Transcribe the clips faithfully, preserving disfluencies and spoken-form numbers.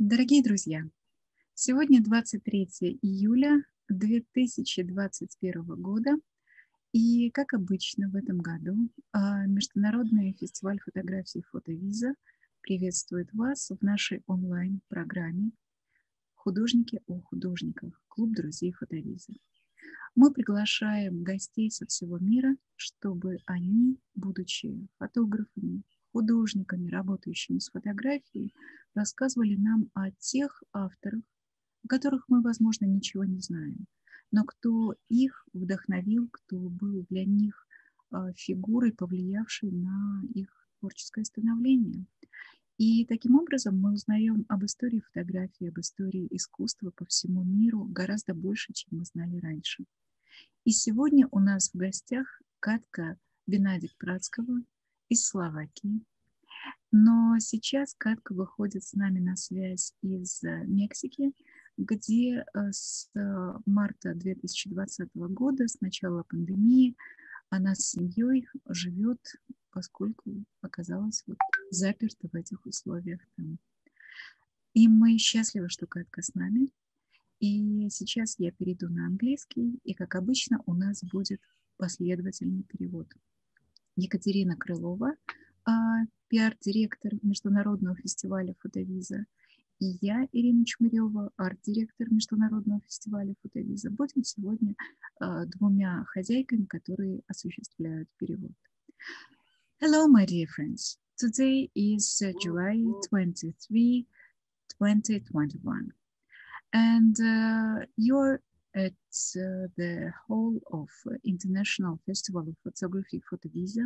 Дорогие друзья, сегодня двадцать третье июля две тысячи двадцать первого года, и, как обычно, в этом году а, Международный фестиваль фотографий «Фотовиза» приветствует вас в нашей онлайн-программе «Художники о художниках. Клуб друзей Фотовиза». Мы приглашаем гостей со всего мира, чтобы они, будучи фотографами, художниками, работающими с фотографией, рассказывали нам о тех авторах, о которых мы, возможно, ничего не знаем, но кто их вдохновил, кто был для них а, фигурой, повлиявшей на их творческое становление. И таким образом мы узнаем об истории фотографии, об истории искусства по всему миру гораздо больше, чем мы знали раньше. И сегодня у нас в гостях Катка Бенадик-Працкова из Словакии. Но сейчас Катка выходит с нами на связь из Мексики, где с марта две тысячи двадцатого года, с начала пандемии, она с семьей живет, поскольку оказалась вот заперта в этих условиях там. И мы счастливы, что Катка с нами. И сейчас я перейду на английский, и, как обычно, у нас будет последовательный перевод. Екатерина Крылова, пиар-директор Международного фестиваля «Фотовиза», и я, Ирина Чмырева, арт-директор Международного фестиваля «Фотовиза», будем сегодня uh, двумя хозяйками, которые осуществляют перевод. Hello, my dear friends. Today is uh, July twenty-third, twenty twenty-one. And uh, you're at uh, the hall of uh, International Festival of Photography Fotovisa.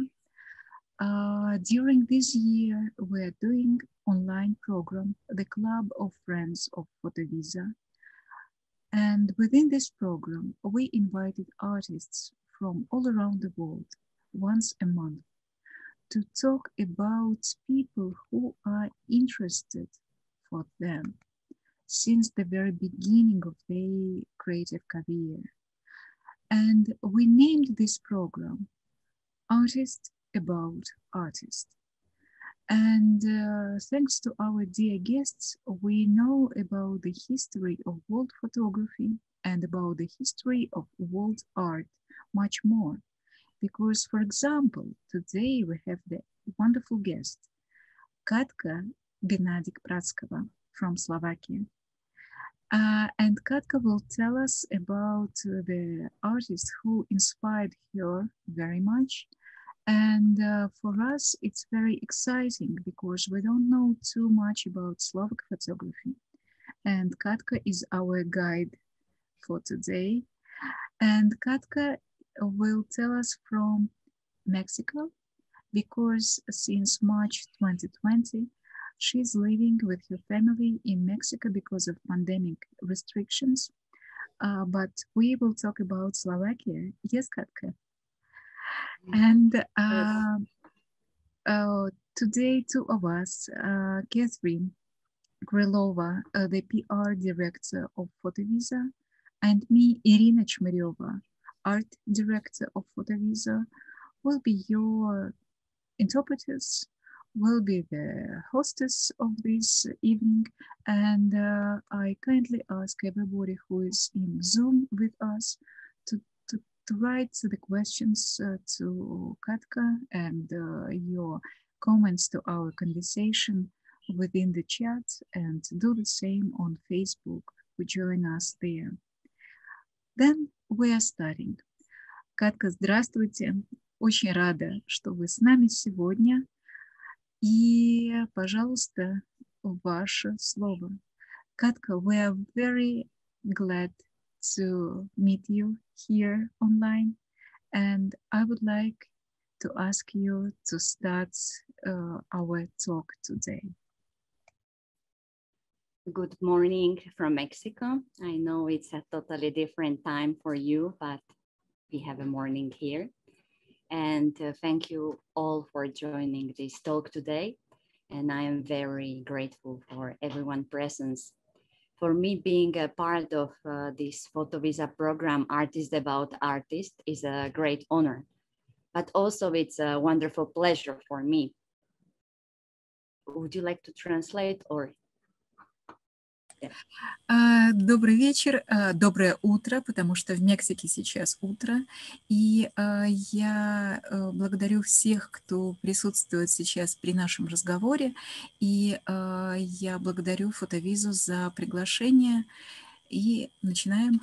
Uh, during this year, we're doing online program, the Club of Friends of Fotovisa. And within this program, we invited artists from all around the world once a month to talk about people who are interested for them since the very beginning of their creative career. And we named this program Artist About Artist. And uh, thanks to our dear guests, we know about the history of world photography and about the history of world art much more. Because, for example, today we have the wonderful guest, Katka Beniadik-Prackova from Slovakia. Uh, and Katka will tell us about uh, the artists who inspired her very much. And uh, for us, it's very exciting because we don't know too much about Slovak photography. And Katka is our guide for today. And Katka will tell us from Mexico because since March twenty twenty, she's living with her family in Mexico because of pandemic restrictions. Uh, but we will talk about Slovakia. Yes, Katka. And uh, uh, today, two of us, uh, Catherine Krylova, uh, the P R director of Fotovisa, and me, Irina Chmyreva, art director of Fotovisa, will be your interpreters, will be the hostess of this evening. And uh, I kindly ask everybody who is in Zoom with us to, to, to write the questions uh, to Katka and uh, your comments to our conversation within the chat, and do the same on Facebook. We join us there. Then we are starting. Катка, здравствуйте. Очень рада, что вы с нами сегодня. И, пожалуйста, ваше слово. Катка, we are very glad to meet you here online. And I would like to ask you to start uh, our talk today. Good morning from Mexico. I know it's a totally different time for you, but we have a morning here. And uh, thank you all for joining this talk today. And I am very grateful for everyone's presence. For me, being a part of uh, this Fotovisa program, Artist About Artist, is a great honor. But also it's a wonderful pleasure for me. Would you like to translate or? Yeah. А, Добрый вечер, а, доброе утро, потому что в Мексике сейчас утро. И а, я а, благодарю всех, кто присутствует сейчас при нашем разговоре. И а, я благодарю Фотовизу за приглашение. И начинаем.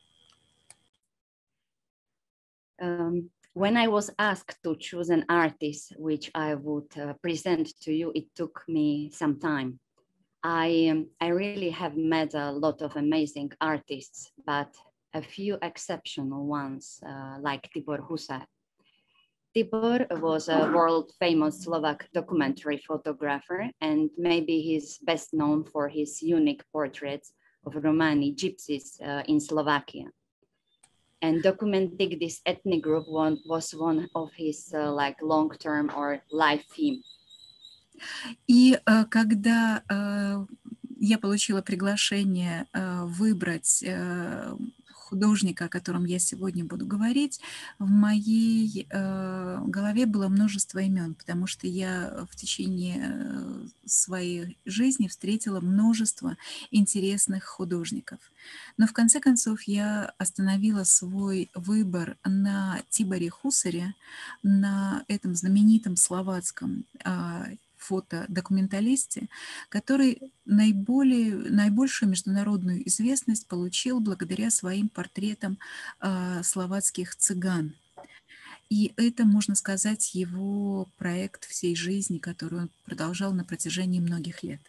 Um, when I was asked to choose an artist which I would uh, present to you, it took me some time. I, um, I really have met a lot of amazing artists, but a few exceptional ones, uh, like Tibor Husar. Tibor was a world famous Slovak documentary photographer, and maybe he's best known for his unique portraits of Romani gypsies uh, in Slovakia. And documenting this ethnic group one, was one of his uh, like long-term or life theme. И а, когда а, я получила приглашение а, выбрать а, художника, о котором я сегодня буду говорить, в моей э, голове было множество имен, потому что я в течение своей жизни встретила множество интересных художников. Но в конце концов я остановила свой выбор на Тиборе Хусаре, на этом знаменитом словацком э, фотодокументалисте, который наиболее, наибольшую международную известность получил благодаря своим портретам э, словацких цыган. И это, можно сказать, его проект всей жизни, который он продолжал на протяжении многих лет.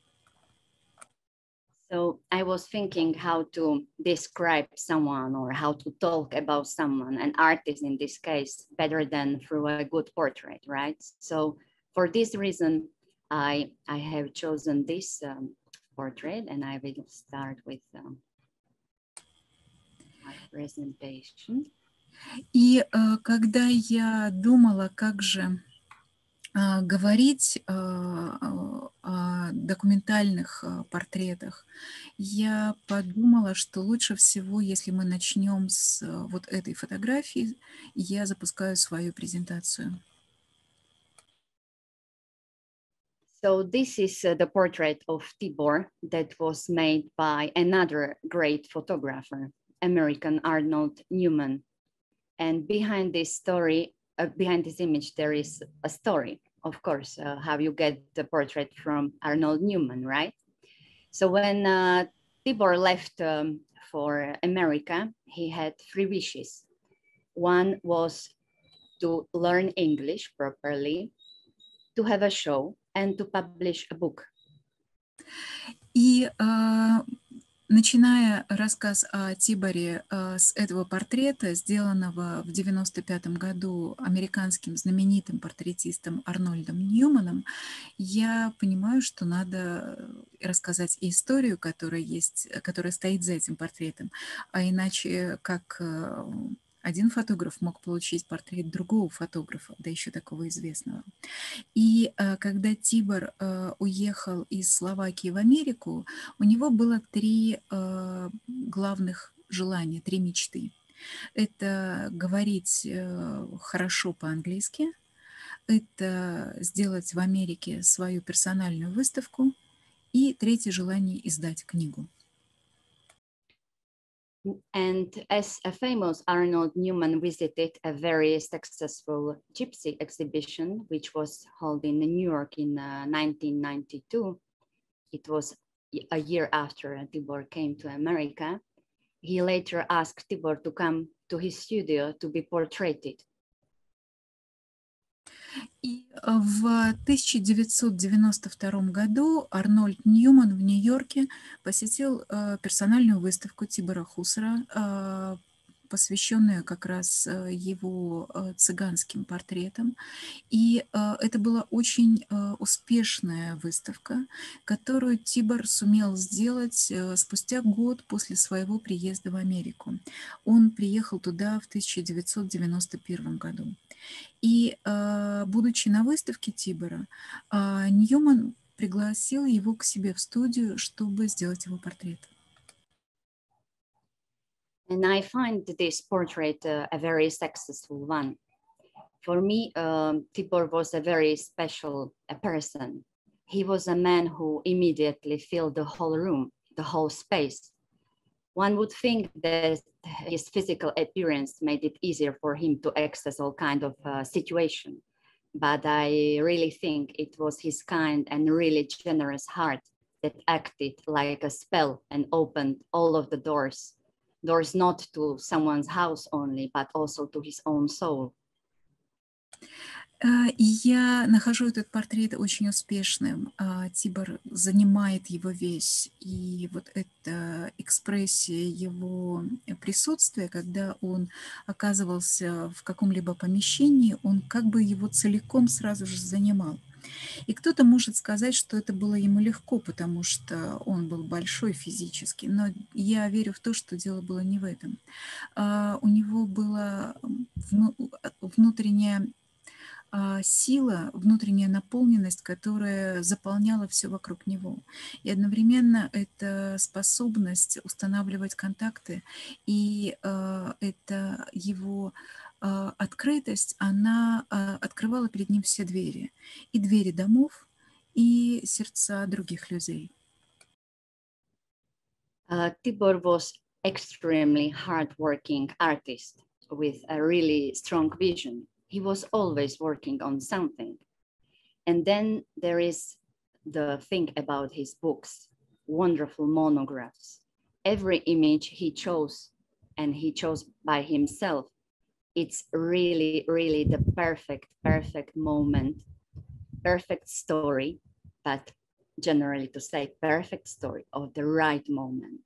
So I was thinking how to describe someone or how to talk about someone, an artist in this case, better than through a good portrait, right? So for this reason, I, I have chosen this um, portrait, and I will start with um, my presentation. И э, когда я думала, как же э, говорить э, о документальных э, портретах, я подумала, что лучше всего, если мы начнем с э, вот этой фотографии, я запускаю свою презентацию. So this is uh, the portrait of Tibor that was made by another great photographer, American Arnold Newman. And behind this story, uh, behind this image, there is a story, of course, uh, how you get the portrait from Arnold Newman, right? So when uh, Tibor left um, for America, he had three wishes. One was to learn English properly, to have a show, and to publish a book. И э, начиная рассказ о Тиборе э, с этого портрета, сделанного в девяносто пятом году американским знаменитым портретистом Арнольдом Ньюманом, я понимаю, что надо рассказать и историю, которая есть, которая стоит за этим портретом, а иначе как э, один фотограф мог получить портрет другого фотографа, да еще такого известного. И э, когда Тибор э, уехал из Словакии в Америку, у него было три э, главных желания, три мечты. Это говорить э, хорошо по-английски, это сделать в Америке свою персональную выставку, и третье желание — издать книгу. And as a famous Arnold Newman visited a very successful gypsy exhibition, which was held in New York in uh, nineteen ninety-two, it was a year after Tibor came to America, he later asked Tibor to come to his studio to be portraited. И в тысяча девятьсот девяносто втором году Арнольд Ньюман в Нью-Йорке посетил э, персональную выставку Тибора Хусара, э, посвященную как раз э, его э, цыганским портретам. И э, это была очень э, успешная выставка, которую Тибор сумел сделать э, спустя год после своего приезда в Америку. Он приехал туда в тысяча девятьсот девяносто первом году. И, э, будучи на выставке Тибора, э, Ньюман пригласил его к себе в студию, чтобы сделать его портрет. And I find this portrait uh, a very successful one. For me, um, Tibor was a very special uh, person. He was a man who immediately filled the whole room. the whole space. One would think that his physical appearance made it easier for him to access all kind of uh, situation. But I really think it was his kind and really generous heart that acted like a spell and opened all of the doors. Doors not to someone's house only, but also to his own soul. И я нахожу этот портрет очень успешным. Тибор занимает его весь. И вот эта экспрессия его присутствия, когда он оказывался в каком-либо помещении, он как бы его целиком сразу же занимал. И кто-то может сказать, что это было ему легко, потому что он был большой физически, но я верю в то, что дело было не в этом. У него была внутренняя сила, внутренняя наполненность, которая заполняла все вокруг него. И одновременно это способность устанавливать контакты, и э, это его э, открытость, она э, открывала перед ним все двери. И двери домов, и сердца других людей. Uh, Tibor was extremely hardworking artist with a really strong vision. He was always working on something. And then there is the thing about his books, wonderful monographs. Every image he chose, and he chose by himself, it's really, really the perfect, perfect moment, perfect story, but generally to say perfect story of the right moment.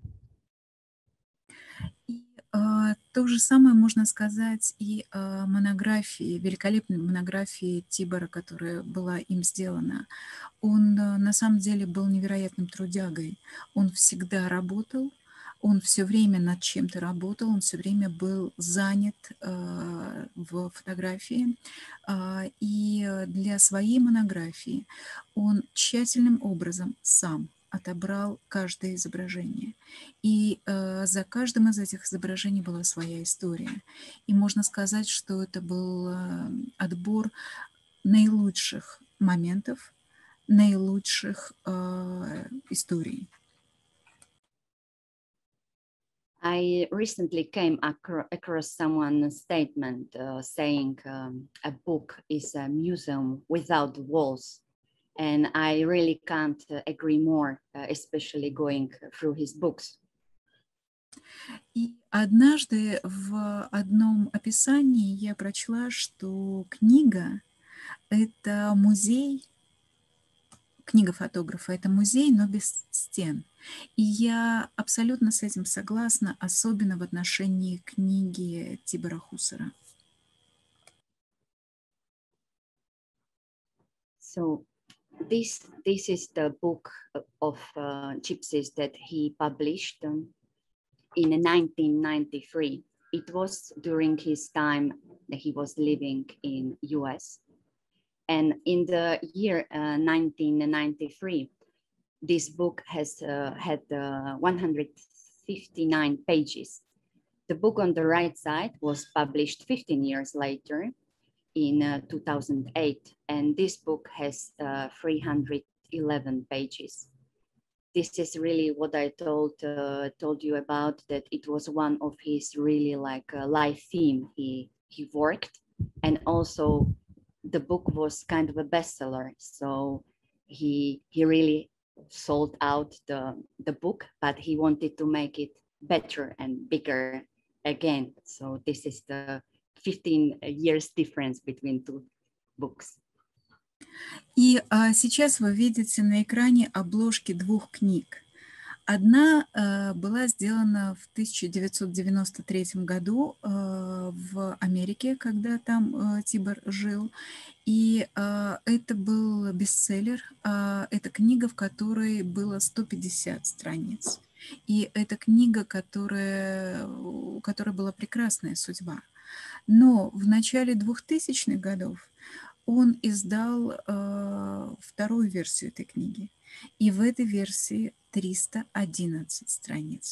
То же самое можно сказать и о монографии, великолепной монографии Тибора, которая была им сделана. Он на самом деле был невероятным трудягой. Он всегда работал, он все время над чем-то работал, он все время был занят э, в фотографии. Э, и для своей монографии он тщательным образом сам отобрал каждое изображение. И э, за каждым из этих изображений была своя история. И можно сказать, что это был э, отбор наилучших моментов, наилучших э, историй. I recently came acro across someone's statement uh, saying um, a book is a museum without walls. And I really can't uh, agree more, uh, especially going through his books. И однажды в одном описании я прочла, что книга — это музей, книга фотографа — это музей, но без стен. И я абсолютно с этим согласна, особенно в отношении книги Тибора Хусара. So this, this is the book of uh, gypsies that he published um, in nineteen ninety-three. It was during his time that he was living in U S. And in the year uh, nineteen ninety-three, this book has uh, had uh, one hundred fifty-nine pages. The book on the right side was published fifteen years later in uh, two thousand eight, and this book has uh, three hundred eleven pages. This is really what I told uh, told you about, that it was one of his really like uh, life theme he he worked, and also the book was kind of a bestseller. So he he really sold out the the book, but he wanted to make it better and bigger again. So this is the fifteen years difference between two books. И а, сейчас вы видите на экране обложки двух книг. Одна э, была сделана в тысяча девятьсот девяносто третьем году э, в Америке, когда там э, Тибор жил. И э, это был бестселлер. Э, это книга, в которой было сто пятьдесят страниц. И это книга, которая, у которой была прекрасная судьба. Но в начале двухтысячных годов он издал э, вторую версию этой книги. И в этой версии триста одиннадцать страниц.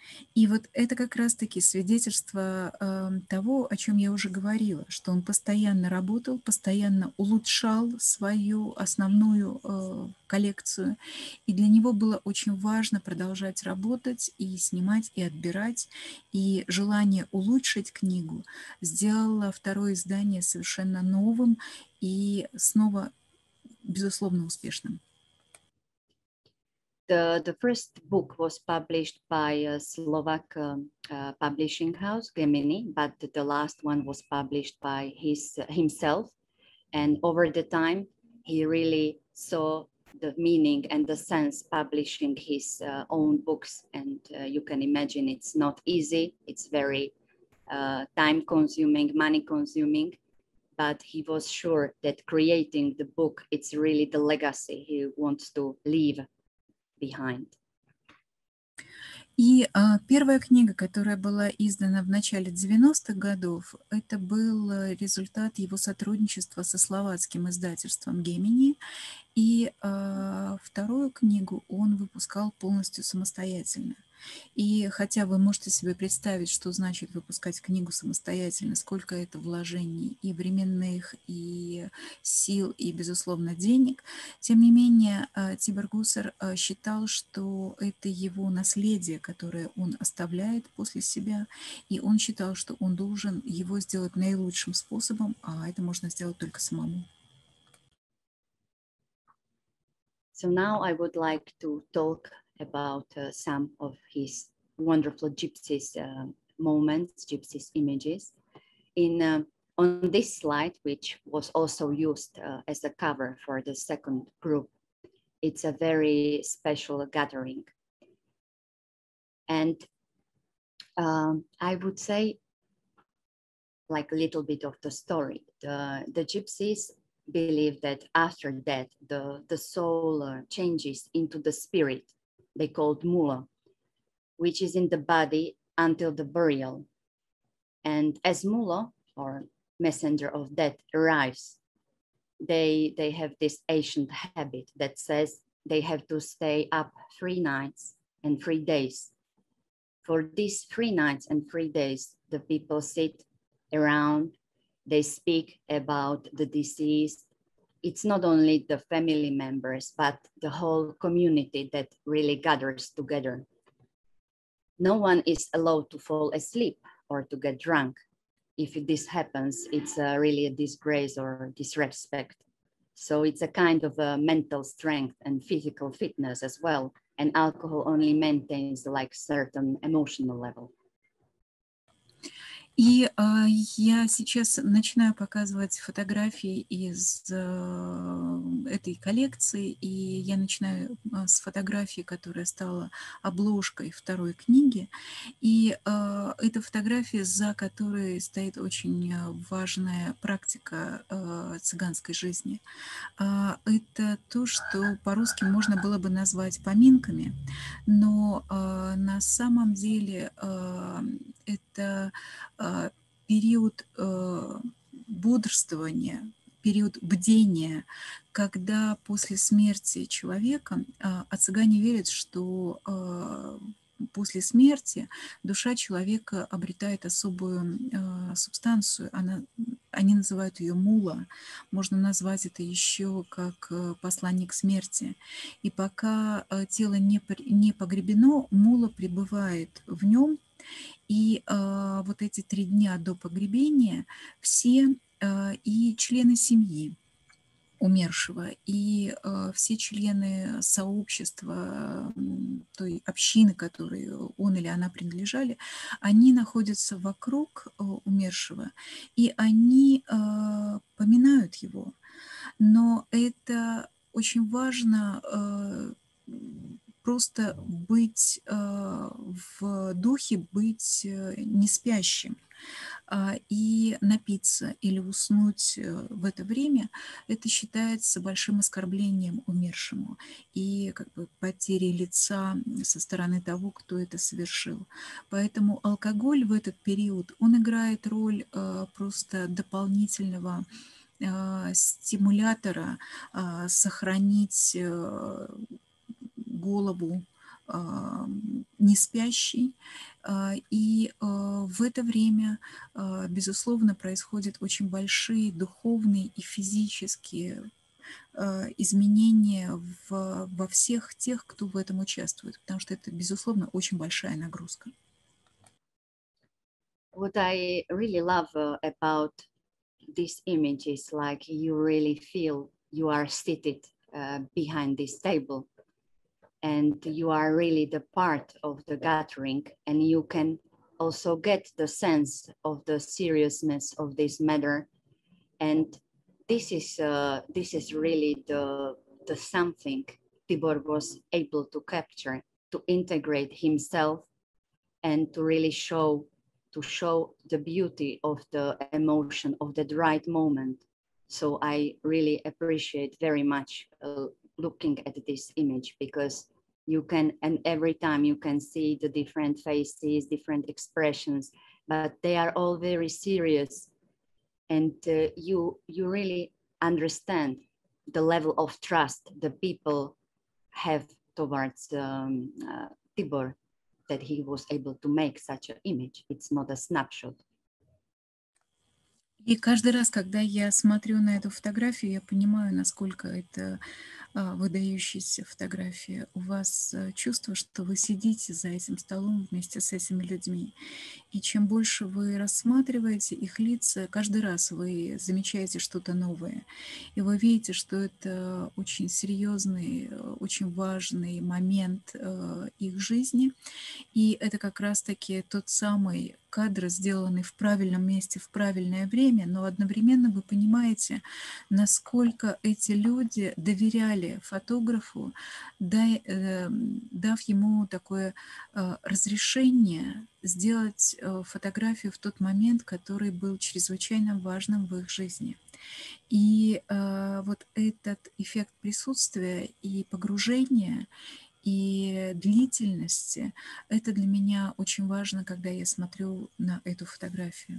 И вот это как раз-таки свидетельство э, того, о чем я уже говорила, что он постоянно работал, постоянно улучшал свою основную э, коллекцию. И для него было очень важно продолжать работать и снимать, и отбирать. И желание улучшить книгу сделало второе издание совершенно новым и снова, безусловно, успешным. The, the first book was published by a Slovak um, uh, publishing house, Gemini, but the last one was published by his uh, himself. And over the time, he really saw the meaning and the sense publishing his uh, own books. And uh, you can imagine it's not easy. It's very uh, time consuming, money consuming. But he was sure that creating the book, it's really the legacy he wants to leave behind. И а, первая книга, которая была издана в начале девяностых годов, это был результат его сотрудничества со словацким издательством Gemini. И а, вторую книгу он выпускал полностью самостоятельно. И хотя вы можете себе представить, что значит выпускать книгу самостоятельно, сколько это вложений и временных, и сил, и, безусловно, денег, тем не менее Тибор Гусар считал, что это его наследие, которое он оставляет после себя, и он считал, что он должен его сделать наилучшим способом, а это можно сделать только самому. So now I would like to talk about uh, some of his wonderful gypsies uh, moments, gypsies images. In uh, on this slide, which was also used uh, as a cover for the second group, it's a very special gathering. And um, I would say, like a little bit of the story, the, the gypsies believe that after death, the, the soul uh, changes into the spirit they called mula, which is in the body until the burial. And as mula, or messenger of death, arrives, they, they have this ancient habit that says they have to stay up three nights and three days. For these three nights and three days, the people sit around, they speak about the deceased. It's not only the family members, but the whole community that really gathers together. No one is allowed to fall asleep or to get drunk. If this happens, it's uh, really a disgrace or disrespect. So it's a kind of a mental strength and physical fitness as well. And alcohol only maintains like certain emotional level. И а, я сейчас начинаю показывать фотографии из а, этой коллекции, и я начинаю а, с фотографии, которая стала обложкой второй книги. И а, эта фотография, за которой стоит очень важная практика а, цыганской жизни. А, это то, что по-русски можно было бы назвать поминками, но а, на самом деле а, это а, период а, бодрствования, период бдения, когда после смерти человека, а, а цыгане верят, что а, после смерти душа человека обретает особую а, субстанцию, она, они называют ее мула, можно назвать это еще как посланник смерти. И пока тело не, не погребено, мула пребывает в нем, и а, вот эти три дня до погребения все а, и члены семьи умершего, и э, все члены сообщества, той общины, которой он или она принадлежали, они находятся вокруг э, умершего, и они э, поминают его. Но это очень важно э, просто быть э, в духе, быть э, не спящим. И напиться или уснуть в это время, это считается большим оскорблением умершему и как бы потерей лица со стороны того, кто это совершил. Поэтому алкоголь в этот период, он играет роль просто дополнительного стимулятора сохранить голову не спящий. И в это время, безусловно, происходят очень большие духовные и физические изменения в, во всех тех, кто в этом участвует, потому что это, безусловно, очень большая нагрузка. What I really love uh, about this image is like you really feel you are seated uh, behind this table and you are really the part of the gathering, and you can also get the sense of the seriousness of this matter. And this is uh, this is really the the something Tibor was able to capture, to integrate himself and to really show to show the beauty of the emotion of the right moment. So I really appreciate very much uh, looking at this image, because you can, and every time you can see the different faces, different expressions, but they are all very serious, and uh, you you really understand the level of trust the people have towards um, uh, Tibor, that he was able to make such an image. It's not a snapshot. И каждый раз, когда я смотрю на эту фотографию, я понимаю, насколько это выдающаяся фотография. У вас чувство, что вы сидите за этим столом вместе с этими людьми. И чем больше вы рассматриваете их лица, каждый раз вы замечаете что-то новое. И вы видите, что это очень серьезный, очень важный момент их жизни. И это как раз-таки тот самый кадр, сделанный в правильном месте в правильное время, но одновременно вы понимаете, насколько эти люди доверяли фотографу, дав ему такое разрешение сделать фотографию в тот момент, который был чрезвычайно важным в их жизни. И вот этот эффект присутствия и погружения, и длительности, это для меня очень важно, когда я смотрю на эту фотографию.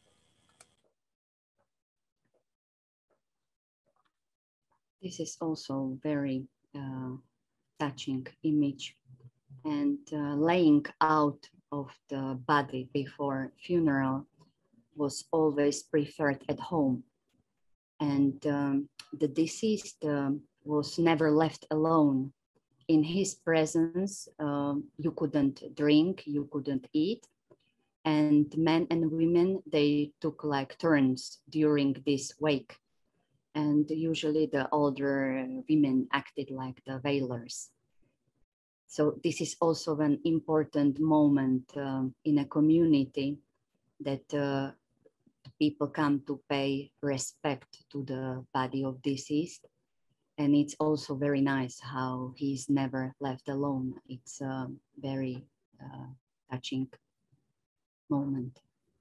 This is also very uh, touching image, and uh, laying out of the body before funeral was always preferred at home, and um, the deceased um, was never left alone. In his presence, um, you couldn't drink, you couldn't eat. And men and women, they took like turns during this wake. And usually the older women acted like the veilers. So this is also an important moment um, in a community, that uh, people come to pay respect to the body of deceased. And it's also very nice how he's never left alone. It's a very uh, touching moment.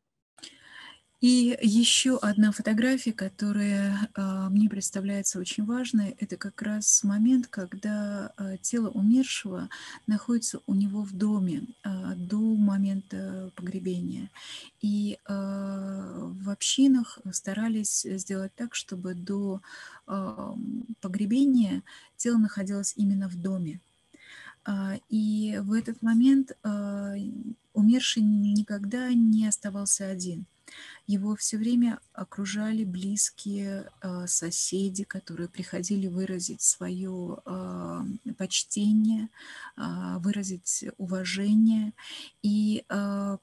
И еще одна фотография, которая э, мне представляется очень важной, это как раз момент, когда э, тело умершего находится у него в доме э, до момента погребения. И э, в общинах старались сделать так, чтобы до э, погребения тело находилось именно в доме. Э, и в этот момент э, умерший никогда не оставался один. Его все время окружали близкие э, соседи, которые приходили выразить свое э, почтение, э, выразить уважение. И э,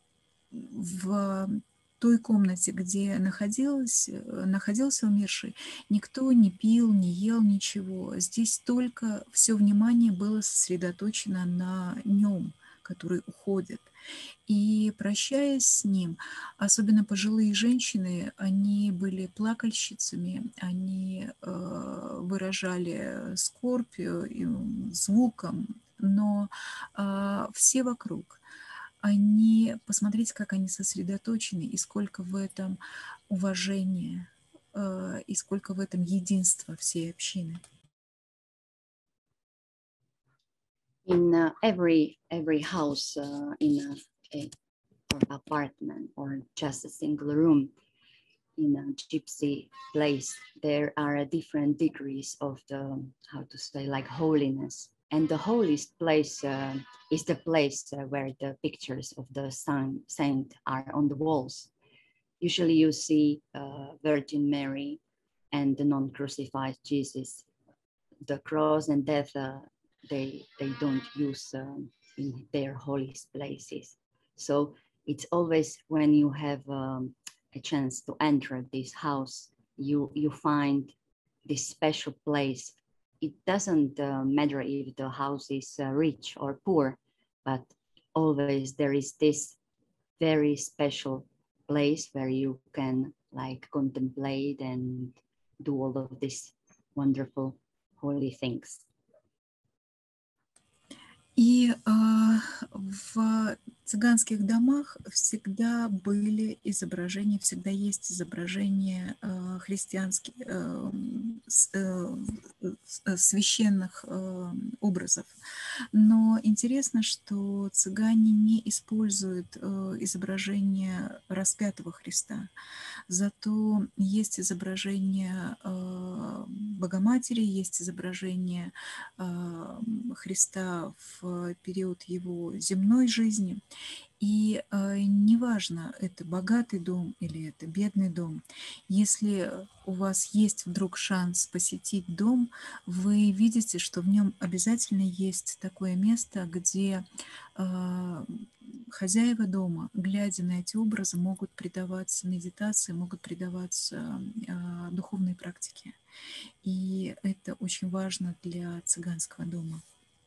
в той комнате, где находилась, находился умерший, никто не пил, не ел ничего. Здесь только все внимание было сосредоточено на нем, который уходит. И прощаясь с ним, особенно пожилые женщины, они были плакальщицами, они э, выражали скорбь звуком, но э, все вокруг, они, посмотрите, как они сосредоточены, и сколько в этом уважения, э, и сколько в этом единства всей общины. In uh, every every house, uh, in a, a or apartment, or just a single room in a gypsy place, there are different degrees of the, how to say, like holiness. And the holiest place uh, is the place uh, where the pictures of the saint are on the walls. Usually you see uh, Virgin Mary and the non-crucified Jesus. The cross and death, uh, they, they don't use um, in their holiest places. So it's always when you have um, a chance to enter this house, you, you find this special place. It doesn't uh, matter if the house is uh, rich or poor, but always there is this very special place where you can like contemplate and do all of these wonderful holy things. И э, в цыганских домах всегда были изображения, всегда есть изображения э, христианских, э, э, священных э, образов. Но интересно, что цыгане не используют э, изображение распятого Христа. Зато есть изображение э, Богоматери, есть изображение э, Христа в период его земной жизни. И э, неважно, это богатый дом или это бедный дом, если у вас есть вдруг шанс посетить дом, вы видите, что в нем обязательно есть такое место, где э, хозяева дома, глядя на эти образы, могут предаваться медитации, могут предаваться э, духовной практике. И это очень важно для цыганского дома.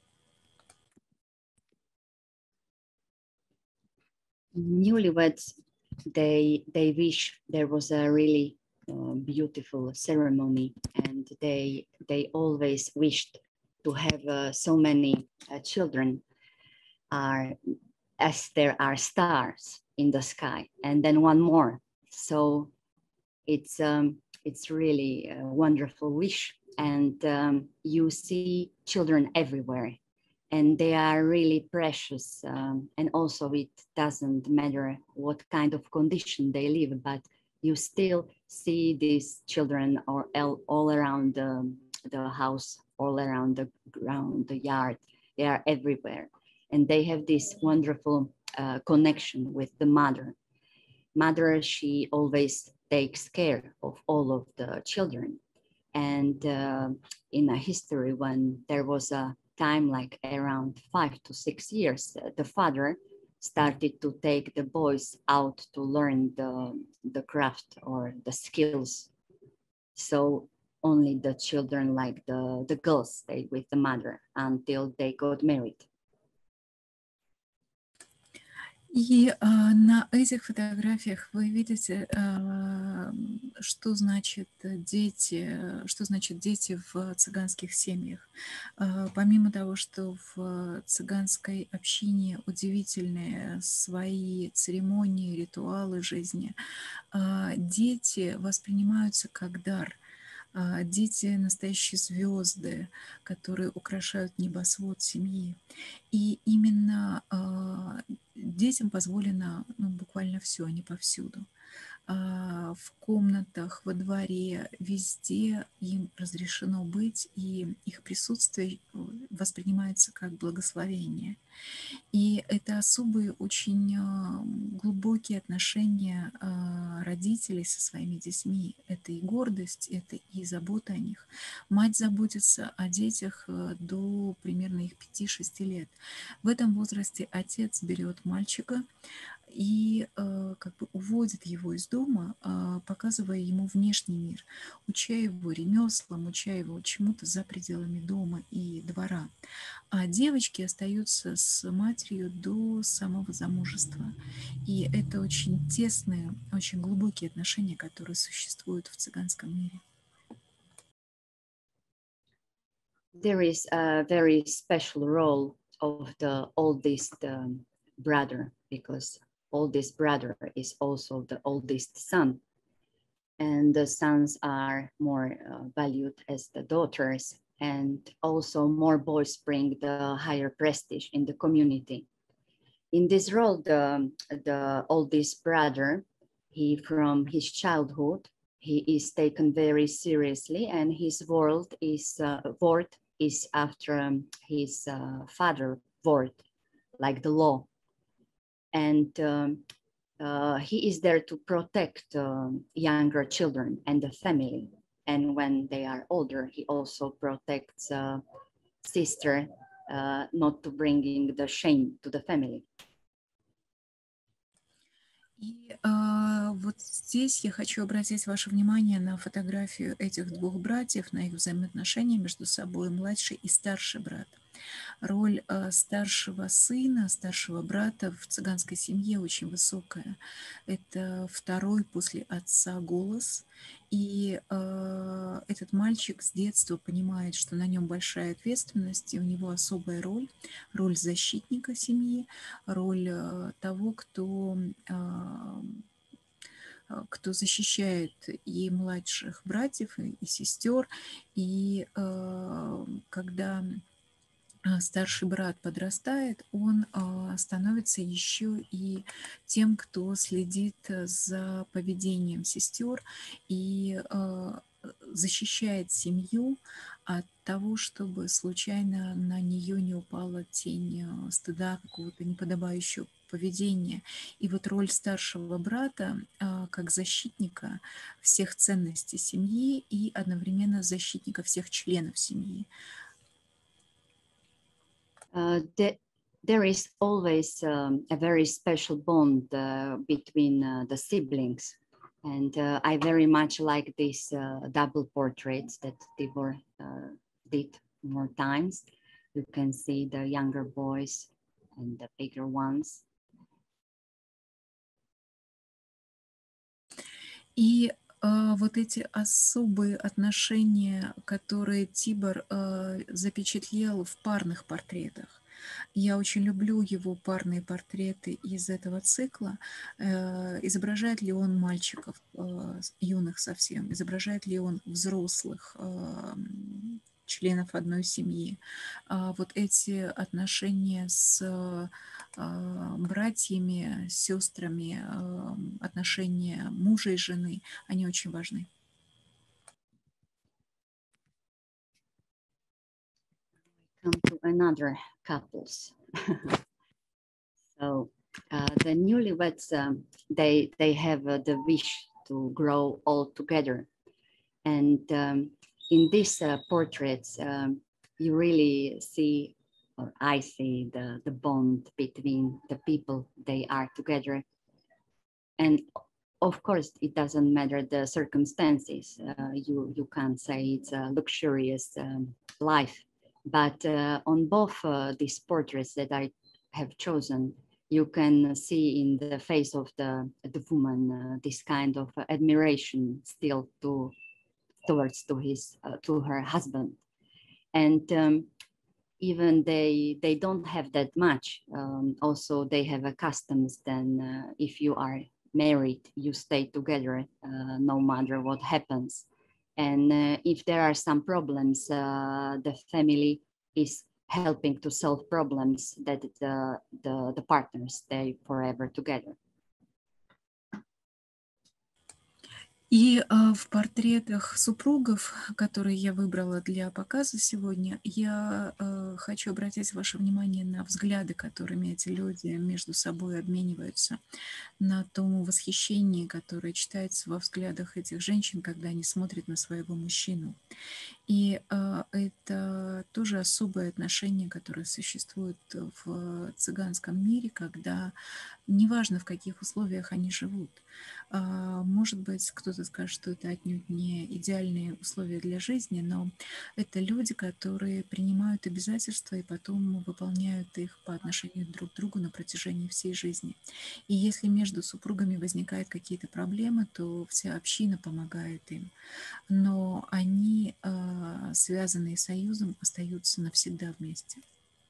Newlyweds, they they wish there was a really uh, beautiful ceremony, and they they always wished to have uh, so many uh, children, are as there are stars in the sky, and then one more. So it's um, it's really a wonderful wish, and um, you see children everywhere. And they are really precious. Um, and also it doesn't matter what kind of condition they live, but you still see these children or all, all around the, the house, all around the ground, the yard. They are everywhere. And they have this wonderful uh, connection with the mother. Mother, she always takes care of all of the children. And uh, in a history when there was a time like around five to six years, uh, the father started to take the boys out to learn the, the craft or the skills. So only the children, like the, the girls, stayed with the mother until they got married. И э, на этих фотографиях вы видите, э, что значит дети, что значит дети в цыганских семьях. Э, помимо того, что в цыганской общине удивительные свои церемонии, ритуалы жизни, э, дети воспринимаются как дар. Дети — настоящие звезды, которые украшают небосвод семьи. И именно э, детям позволено ну, буквально все, они повсюду. Э, в комнатах, во дворе, везде им разрешено быть, и их присутствие воспринимается как благословение. И это особые, очень глубокие отношения родителей со своими детьми. Это и гордость, это и забота о них. Мать заботится о детях до примерно их пяти-шести лет. В этом возрасте отец берет мальчика и э, как бы уводит его из дома, э, показывая ему внешний мир, уча его ремеслам, уча его чему-то за пределами дома и двора. А девочки остаются с матерью до самого замужества. И это очень тесные, очень глубокие отношения, которые существуют в цыганском мире. There is a very special role of the oldest um, brother, because oldest brother is also the oldest son, and the sons are more uh, valued as the daughters, and also more boys bring the higher prestige in the community. In this role, the, the oldest brother, he from his childhood, he is taken very seriously, and his world is uh, word is after um, his uh, father word, like the law. And um, uh, he is there to protect uh, younger children and the family. And when they are older, he also protects uh, sister, uh, not to bringing the shame to the family. И а, вот здесь я хочу обратить ваше внимание на фотографию этих двух братьев, на их взаимоотношения между собой, младший и старший брат. Роль а, старшего сына, старшего брата в цыганской семье очень высокая. Это второй после отца голос. И э, этот мальчик с детства понимает, что на нем большая ответственность, и у него особая роль, роль защитника семьи, роль э, того, кто, э, кто защищает и младших братьев, и, и сестер. И э, когда старший брат подрастает, он а, становится еще и тем, кто следит за поведением сестер и а, защищает семью от того, чтобы случайно на нее не упала тень стыда, какого-то неподобающего поведения. И вот роль старшего брата а, как защитника всех ценностей семьи и одновременно защитника всех членов семьи. Uh, the, there is always um, a very special bond uh, between uh, the siblings. And uh, I very much like these uh, double portraits that Tibor uh, did more times. You can see the younger boys and the bigger ones. И Uh, вот эти особые отношения, которые Тибор uh, запечатлел в парных портретах. Я очень люблю его парные портреты из этого цикла. Uh, изображает ли он мальчиков, uh, юных совсем, изображает ли он взрослых, uh, членов одной семьи. Uh, вот эти отношения с uh, братьями, сестрами, uh, отношения мужа и жены, они очень важны. Come to another couples. So uh, the newlyweds, um, they they have uh, the wish to grow all together, and um, in these uh, portraits, um, you really see, or I see, the the bond between the people. They are together, and of course, it doesn't matter the circumstances. Uh, you you can't say it's a luxurious um, life, but uh, on both uh, these portraits that I have chosen, you can see in the face of the the woman uh, this kind of admiration still to towards to his uh, to her husband, and um, even they they don't have that much. Um, also, they have a customs. Then, uh, if you are married, you stay together uh, no matter what happens. And uh, if there are some problems, uh, the family is helping to solve problems that the, the, the partners stay forever together. И э, в портретах супругов, которые я выбрала для показа сегодня, я э, хочу обратить ваше внимание на взгляды, которыми эти люди между собой обмениваются, на том восхищении, которое читается во взглядах этих женщин, когда они смотрят на своего мужчину. И э, это тоже особое отношение, которое существует в цыганском мире, когда неважно, в каких условиях они живут. Э, может быть, кто-то скажет, что это отнюдь не идеальные условия для жизни, но это люди, которые принимают обязательства и потом выполняют их по отношению друг к другу на протяжении всей жизни. И если между супругами возникают какие-то проблемы, то вся община помогает им. Но они, э, связанные союзом, остаются навсегда вместе.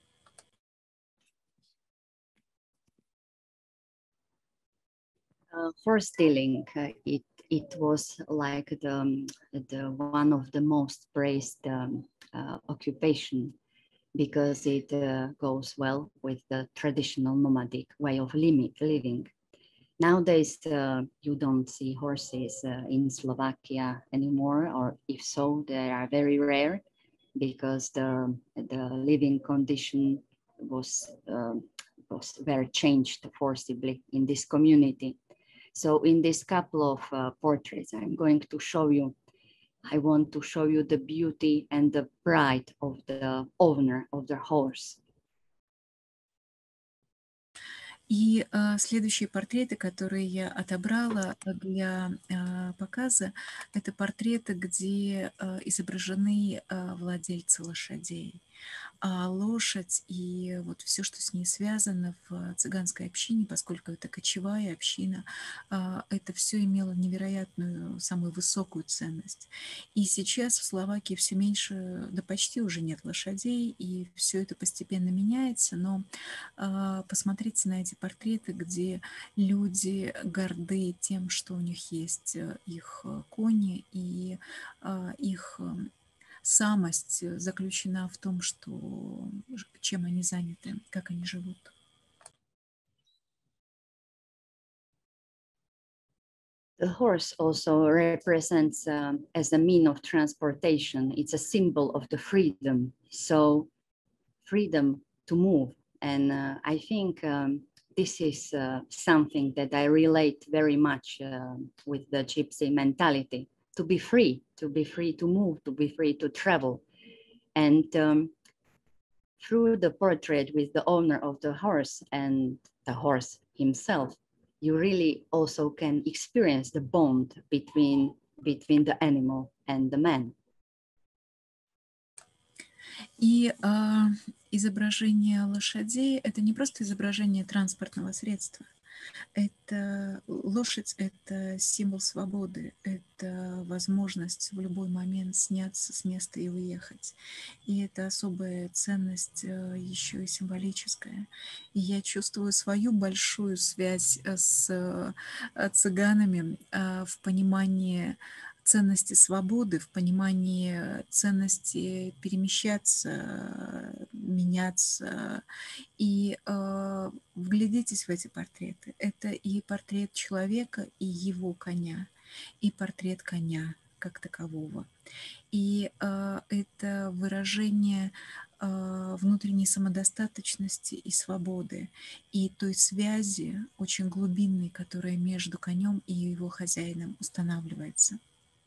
Uh, horse dealing, uh, it it was like the, the one of the most praised um, uh, occupation because it uh, goes well with the traditional nomadic way of living. Nowadays, uh, you don't see horses uh, in Slovakia anymore, or if so, they are very rare. because the, the living condition was, uh, was very changed forcibly in this community. So in this couple of uh, portraits, I'm going to show you, I want to show you the beauty and the pride of the owner of the horse. И э, следующие портреты, которые я отобрала для э, показа, это портреты, где э, изображены э, владельцы лошадей. А лошадь и вот все, что с ней связано в цыганской общине, поскольку это кочевая община, а, это все имело невероятную, самую высокую ценность. И сейчас в Словакии все меньше, да почти уже нет лошадей, и все это постепенно меняется, но а, посмотрите на эти портреты, где люди горды тем, что у них есть э, их э, кони, и а, их э, самость заключена в том, что чем они заняты, как они живут. The horse also represents um, as a mean of transportation. It's a symbol of the freedom. So freedom to move. And uh, I think um, this is uh, something that I relate very much uh, with the gypsy mentality, to be free, to be free to move, to be free to travel. And um, through the portrait with the owner of the horse and the horse himself, you really also can experience the bond between, between the animal and the man. И а, изображение лошадей – это не просто изображение транспортного средства. Это лошадь – это символ свободы, это возможность в любой момент сняться с места и уехать. И это особая ценность еще и символическая. И я чувствую свою большую связь с цыганами в понимании ценности свободы, в понимании ценности перемещаться, меняться. И э, вглядитесь в эти портреты. Это и портрет человека, и его коня, и портрет коня как такового. И э, это выражение э, внутренней самодостаточности и свободы, и той связи очень глубинной, которая между конем и его хозяином устанавливается.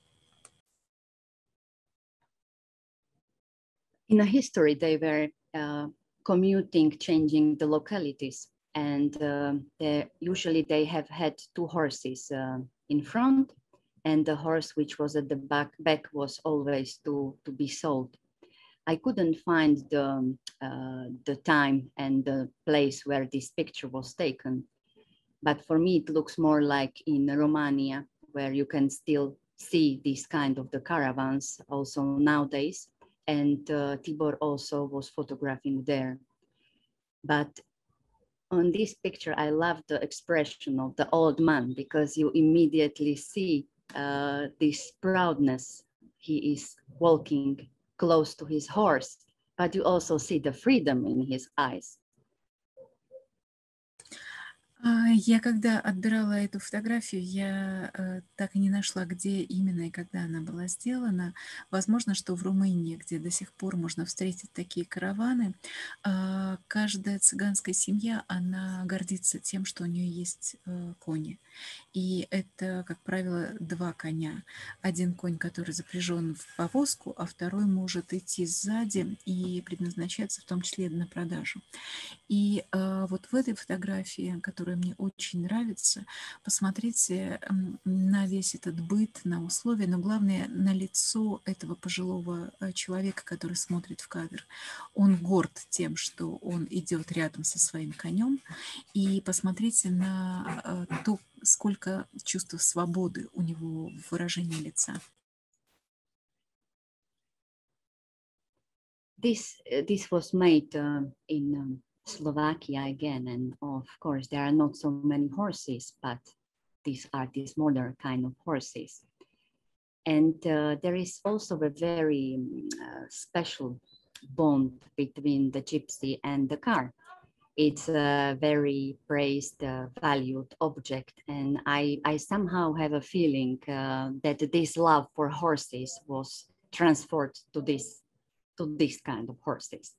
In a history, they were uh, commuting, changing the localities, and uh, they, usually they have had two horses uh, in front, and the horse which was at the back, back was always to, to be sold. I couldn't find the, uh, the time and the place where this picture was taken, but for me it looks more like in Romania, where you can still see this kind of the caravans also nowadays. And uh, Tibor also was photographing there. But on this picture, I love the expression of the old man, because you immediately see uh, this proudness. He is walking close to his horse, but you also see the freedom in his eyes. Я когда отбирала эту фотографию, я э, так и не нашла, где именно и когда она была сделана. Возможно, что в Румынии, где до сих пор можно встретить такие караваны, э, каждая цыганская семья, она гордится тем, что у нее есть э, кони. И это, как правило, два коня. Один конь, который запряжен в повозку, а второй может идти сзади и предназначаться в том числе на продажу. И э, вот в этой фотографии, которая мне очень нравится, посмотрите на весь этот быт, на условия, но главное на лицо этого пожилого человека, который смотрит в кадр. Он горд тем, что он идет рядом со своим конем, и посмотрите на э, то, сколько чувства свободы у него в выражении лица. This, this was made uh, in um, Slovakia again, and of course there are not so many horses, but these are these modern kind of horses. And uh, there is also a very uh, special bond between the gypsy and the car. It's a very praised, uh, valued object, and I, I somehow have a feeling uh, that this love for horses was transferred to this to this kind of horses.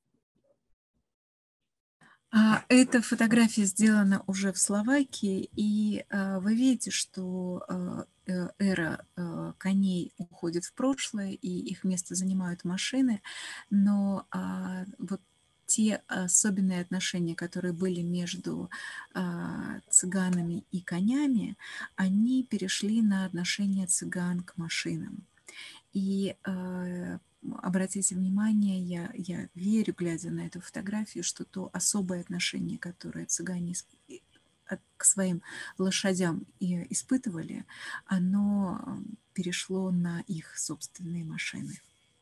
А, Эта фотография сделана уже в Словакии, и а, вы видите, что а, э, эра а, коней уходит в прошлое, и их место занимают машины, но а, вот те особенные отношения, которые были между а, цыганами и конями, они перешли на отношения цыган к машинам. И э, обратите внимание, я, я верю, глядя на эту фотографию, что то особое отношение, которое цыгане исп- и- от- к своим лошадям и испытывали, оно м, перешло на их собственные машины.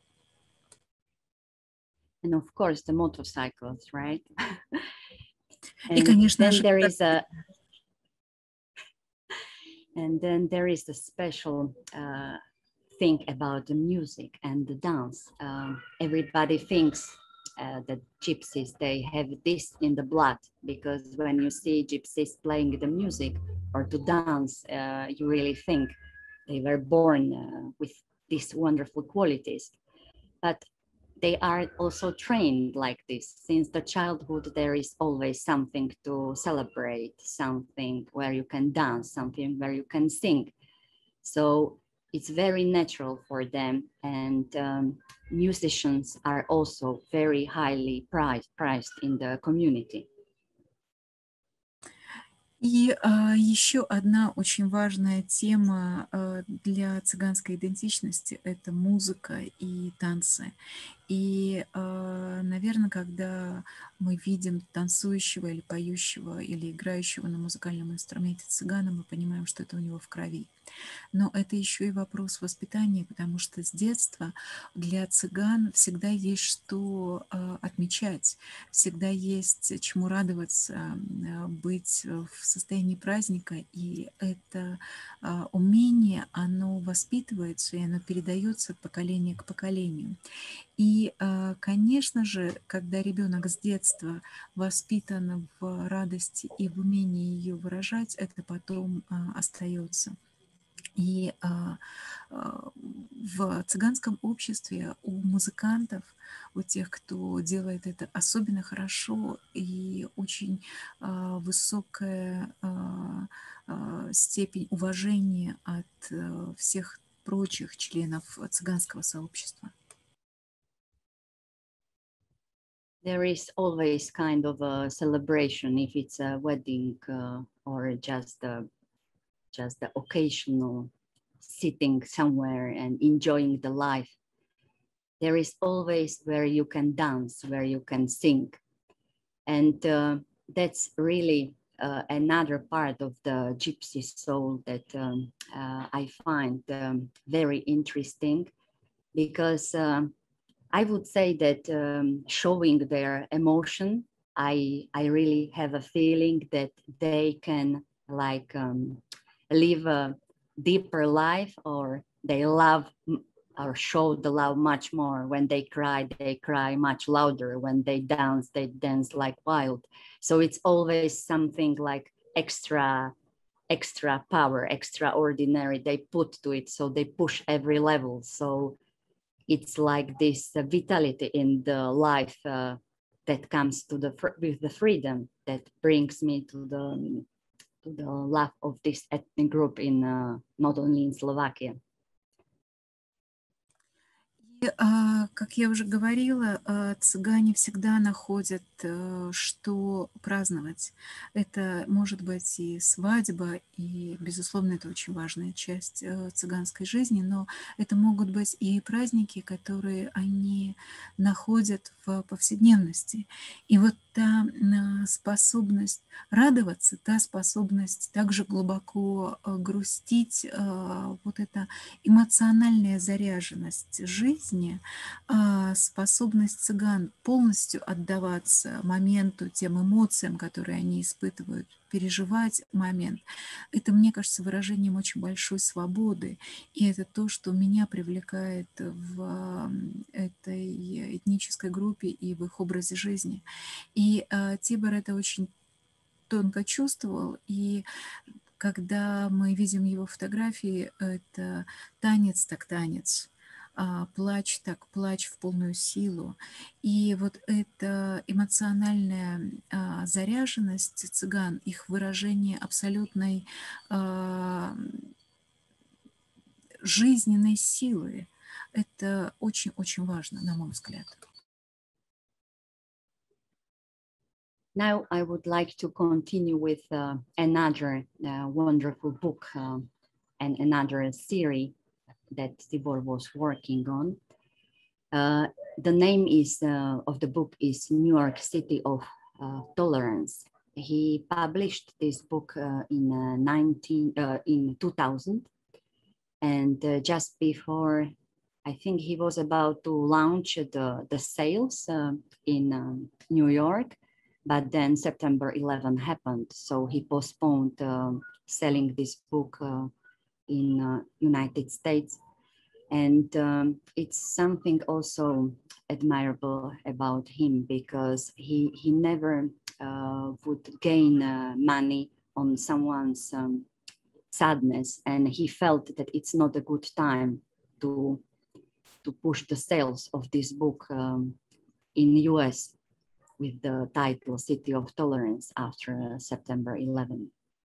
And of course, the motorcycles, right? И, And конечно then же, there is a and then there is a special uh, thing about the music and the dance. Um, everybody thinks uh, that gypsies, they have this in the blood, because when you see gypsies playing the music or to dance, uh, you really think they were born uh, with these wonderful qualities. But they are also trained like this. Since the childhood, there is always something to celebrate, something where you can dance, something where you can sing. So it's very natural for them. And um, musicians are also very highly prized, prized in the community. И а, еще одна очень важная тема а, для цыганской идентичности — это музыка и танцы. И, наверное, когда мы видим танцующего или поющего или играющего на музыкальном инструменте цыгана, мы понимаем, что это у него в крови. Но это еще и вопрос воспитания, потому что с детства для цыган всегда есть что а, отмечать, всегда есть чему радоваться, а, быть в состоянии праздника, и это а, умение, оно воспитывается, и оно передается от поколения к поколению. И, а, конечно же, когда ребенок с детства воспитан в радости и в умении ее выражать, это потом а, остается. И а, а, в цыганском обществе у музыкантов, у тех, кто делает это особенно хорошо, и очень а, высокая а, а, степень уважения от а, всех прочих членов цыганского сообщества. There is always kind of a celebration, if it's a wedding uh, or just a just the occasional sitting somewhere and enjoying the life. There is always where you can dance, where you can sing. And uh, that's really uh, another part of the gypsy soul that um, uh, I find um, very interesting, because um, I would say that um, showing their emotion, I, I really have a feeling that they can like um, live a deeper life, or they love or show the love much more. When they cry, they cry much louder. When they dance, they dance like wild. So it's always something like extra, extra power, extraordinary they put to it. So they push every level. So it's like this uh, vitality in the life uh, that comes to the with the freedom that brings me to the to the love of this ethnic group in uh, not only in Slovakia. И, а, как я уже говорила, а, цыгане всегда находят, э, что праздновать. Это может быть и свадьба, и, безусловно, это очень важная часть э, цыганской жизни, но это могут быть и праздники, которые они находят в повседневности. И вот та м, способность радоваться, та способность также глубоко э, грустить, э, вот эта эмоциональная заряженность жизни, а, способность цыган полностью отдаваться моменту, тем эмоциям, которые они испытывают, переживать момент, это, мне кажется, выражением очень большой свободы. И это то, что меня привлекает в м, этой этнической группе и в их образе жизни. И а, Тибор это очень тонко чувствовал, и когда мы видим его фотографии, это танец так танец. а, плачь так, плачь в полную силу. И вот эта эмоциональная а, заряженность цыган, их выражение абсолютной а, жизненной силы, это очень-очень важно, на мой взгляд. Now I would like to continue with uh, another uh, wonderful book uh, and another series that Tibor was working on. Uh, the name is uh, of the book is New York City of uh, Tolerance. He published this book uh, in uh, nineteen uh, in two thousand, and uh, just before, I think he was about to launch the the sales uh, in um, New York, but then September eleventh happened, so he postponed uh, selling this book uh, in uh, United States. And um, it's something also admirable about him, because he, he never uh, would gain uh, money on someone's um, sadness. And he felt that it's not a good time to, to push the sales of this book um, in the U S with the title City of Tolerance after uh, September eleventh.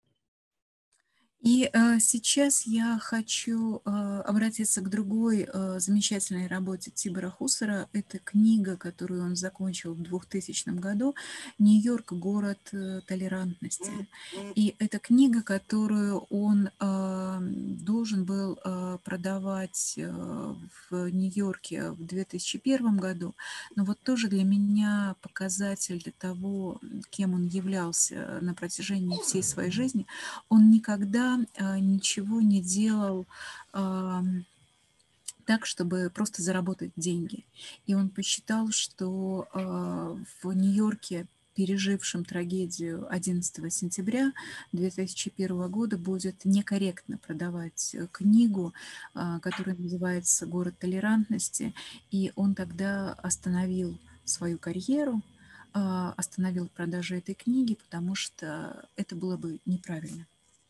И э, сейчас я хочу э, обратиться к другой э, замечательной работе Тибора Хуссера. Это книга, которую он закончил в двухтысячном году, «Нью-Йорк. Город э, толерантности». И это книга, которую он э, должен был э, продавать э, в Нью-Йорке в две тысячи первом году. Но вот тоже для меня показатель для того, кем он являлся на протяжении всей своей жизни. Он никогда ничего не делал э, так, чтобы просто заработать деньги. И он посчитал, что э, в Нью-Йорке, пережившем трагедию одиннадцатого сентября две тысячи первого года, будет некорректно продавать книгу, э, которая называется «Город толерантности». И он тогда остановил свою карьеру, э, остановил продажи этой книги, потому что это было бы неправильно.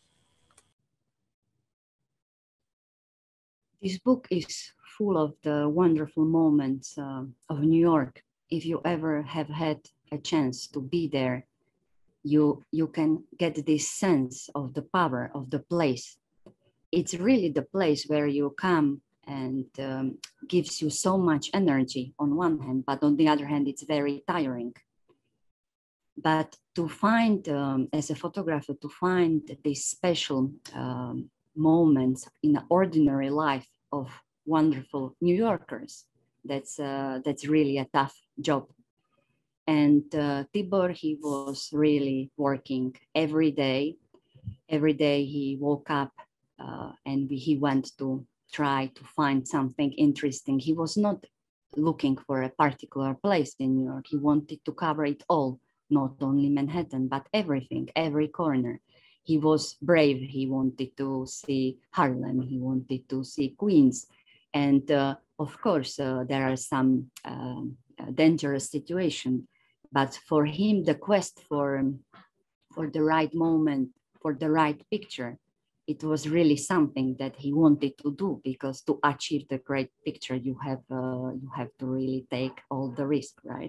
This book is full of the wonderful moments uh, of New York. If you ever have had a chance to be there, you, you can get this sense of the power of the place. It's really the place where you come and um, gives you so much energy on one hand, but on the other hand, it's very tiring. But to find, um, as a photographer, to find these special um, moments in the ordinary life of wonderful New Yorkers, that's uh, that's really a tough job. And uh, Tibor, he was really working every day. Every day he woke up uh, and he went to try to find something interesting. He was not looking for a particular place in New York. He wanted to cover it all, not only Manhattan, but everything, every corner. He was brave. He wanted to see Harlem. He wanted to see Queens. And uh, of course, uh, there are some uh, dangerous situations. But for him, the quest for, for the right moment, for the right picture, it was really something that he wanted to do, because to achieve the great picture, you have, uh, you have to really take all the risk, right?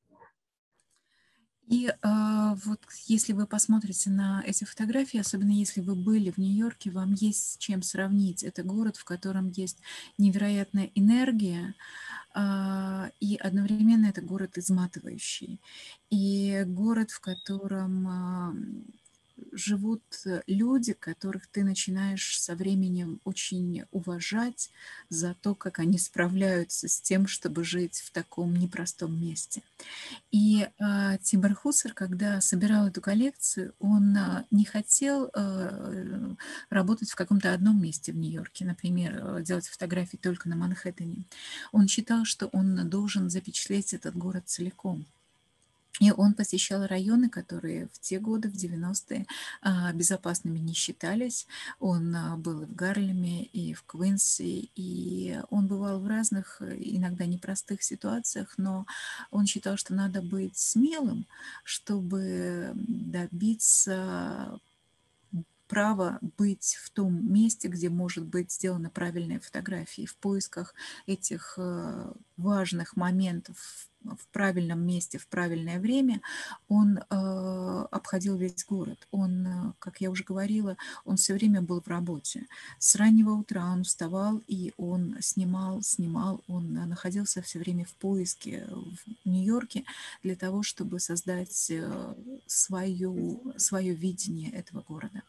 И э, вот если вы посмотрите на эти фотографии, особенно если вы были в Нью-Йорке, вам есть с чем сравнить. Это город, в котором есть невероятная энергия, э, и одновременно это город изматывающий. И город, в котором э, живут люди, которых ты начинаешь со временем очень уважать за то, как они справляются с тем, чтобы жить в таком непростом месте. И э, Тибор Хуссер, когда собирал эту коллекцию, он э, не хотел э, работать в каком-то одном месте в Нью-Йорке, например, делать фотографии только на Манхэттене. Он считал, что он должен запечатлеть этот город целиком. И он посещал районы, которые в те годы, в девяностые, безопасными не считались. Он был и в Гарлеме, и в Квинсе, и он бывал в разных, иногда непростых ситуациях, но он считал, что надо быть смелым, чтобы добиться право быть в том месте, где может быть сделана правильная фотография. В поисках этих важных моментов в правильном месте, в правильное время, он э, обходил весь город. Он, как я уже говорила, он все время был в работе. С раннего утра он вставал, и он снимал, снимал, он находился все время в поиске в Нью-Йорке для того, чтобы создать свое, свое видение этого города.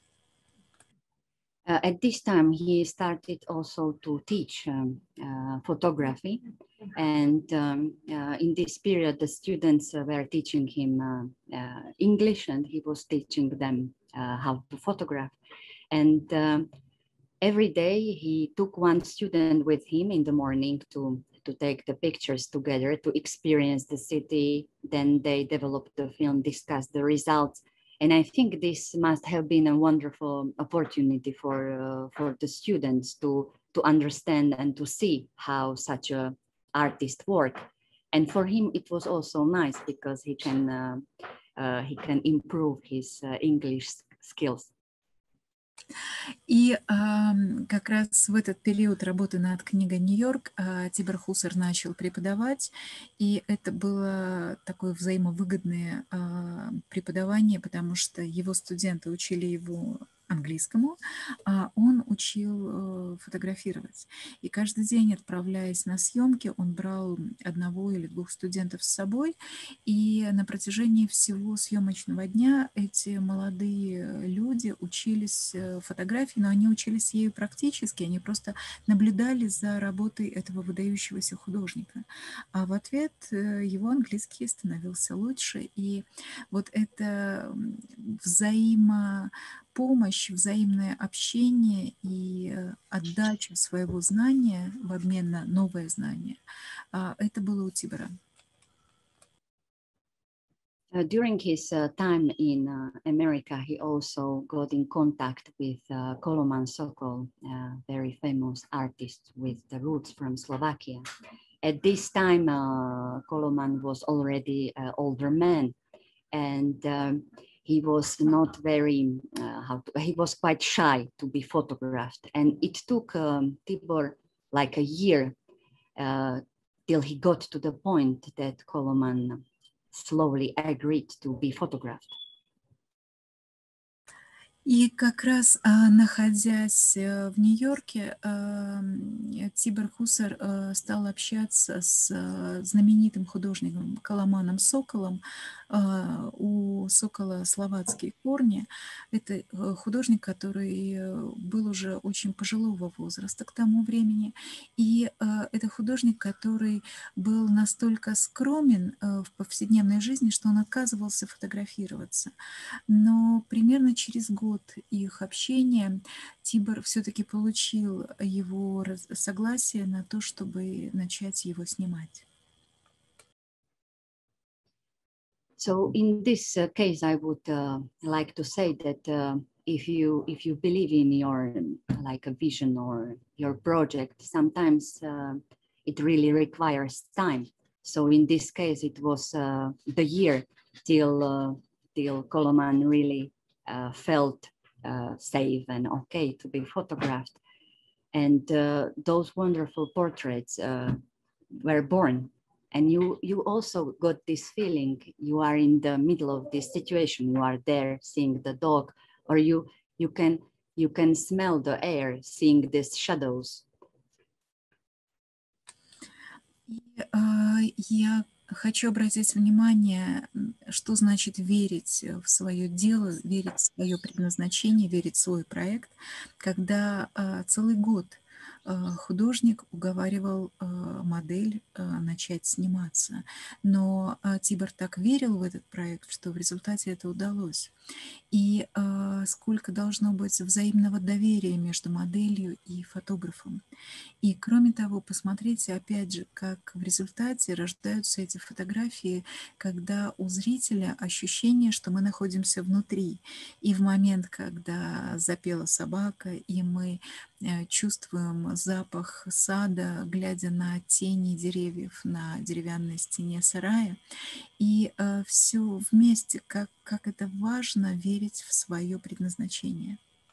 Uh, at this time, he started also to teach um, uh, photography. And um, uh, in this period, the students uh, were teaching him uh, uh, English, and he was teaching them uh, how to photograph. And um, every day he took one student with him in the morning to, to take the pictures together, to experience the city. Then they developed the film, discussed the results. And I think this must have been a wonderful opportunity for, uh, for the students to, to understand and to see how such a artist work. And for him, it was also nice because he can, uh, uh, he can improve his uh, English skills. И э, как раз в этот период работы над книгой «Нью-Йорк» э, Тибор Хуссар начал преподавать, и это было такое взаимовыгодное э, преподавание, потому что его студенты учили его английскому, а он учил фотографировать. И каждый день, отправляясь на съемки, он брал одного или двух студентов с собой, и на протяжении всего съемочного дня эти молодые люди учились фотографии, но они учились ею практически, они просто наблюдали за работой этого выдающегося художника. А в ответ его английский становился лучше, и вот это взаимо помощь, взаимное общение и отдача своего знания в обмен на новое знание, это было у Тибора. Uh, during his uh, time in uh, America, he also got in contact with uh, Koloman Sokol, a very famous artist with the roots from Slovakia. At this time, uh, Koloman was already an older man, and um, he was not very, uh, how to, he was quite shy to be photographed. And it took um, Tibor like a year uh, till he got to the point that Koloman slowly agreed to be photographed. И как раз находясь в Нью-Йорке, Тибор Хуссар стал общаться с знаменитым художником Коломаном Соколом. У Сокола словацкие корни. Это художник, который был уже очень пожилого возраста к тому времени. И это художник, который был настолько скромен в повседневной жизни, что он отказывался фотографироваться. Но примерно через год их общения Тибор все-таки получил его согласие на то, чтобы начать его снимать. So in this uh, case, I would uh, like to say that uh, if you if you believe in your like a vision or your project, sometimes uh, it really requires time. So in this case, it was uh, the year till uh, till Koloman really uh, felt uh, safe and okay to be photographed, and uh, those wonderful portraits uh, were born. And you, you also got this feeling, you are in the middle of this situation, you are there seeing the dog, or you, you, can, you can smell the air, seeing these shadows. Я хочу обратить внимание, что значит верить в свое дело, верить в свое предназначение, верить в свой проект, когда целый год художник уговаривал модель начать сниматься. Но Тибор так верил в этот проект, что в результате это удалось. И сколько должно быть взаимного доверия между моделью и фотографом. И кроме того, посмотрите опять же, как в результате рождаются эти фотографии, когда у зрителя ощущение, что мы находимся внутри. И в момент, когда запела собака, и мы чувствуем запах сада, глядя на тени деревьев на деревянной стене сарая. И все вместе, как, как это важно верить в свое предназначение.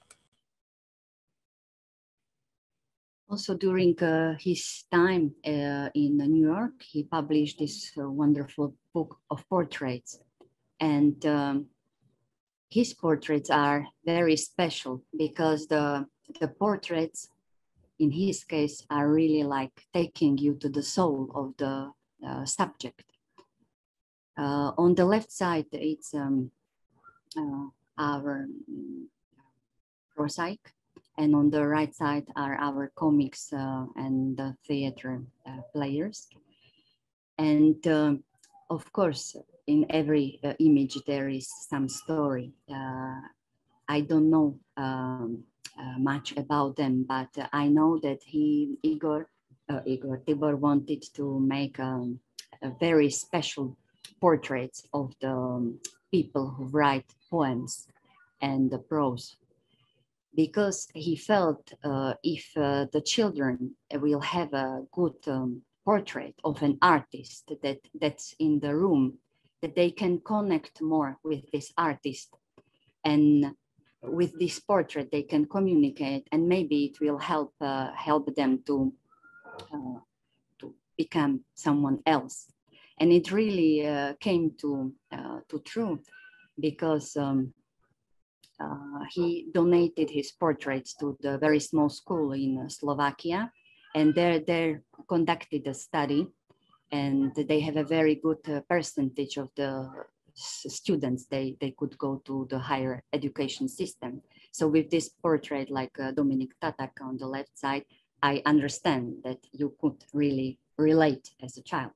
Also, during uh, his time uh, in New York, he published this uh, wonderful book of portraits. And um, his portraits are very special because the, the portraits, in his case, are really like taking you to the soul of the uh, subject. Uh, on the left side, it's um, uh, our um, prosaic. And on the right side are our comics uh, and the theater uh, players. And um, of course, in every uh, image, there is some story. Uh, I don't know um, uh, much about them, but uh, I know that he, Igor, uh, Igor Tibor wanted to make um, a very special portraits of the um, people who write poems and the prose, because he felt uh, if uh, the children will have a good um, portrait of an artist that, that's in the room, that they can connect more with this artist. And with this portrait, they can communicate, and maybe it will help uh, help them to, uh, to become someone else. And it really uh, came to, uh, to true, because um, Uh, he donated his portraits to the very small school in uh, Slovakia, and there they conducted a study, and they have a very good uh, percentage of the students they they could go to the higher education system. So with this portrait, like uh, Dominic Tatak on the left side, I understand that you could really relate as a child.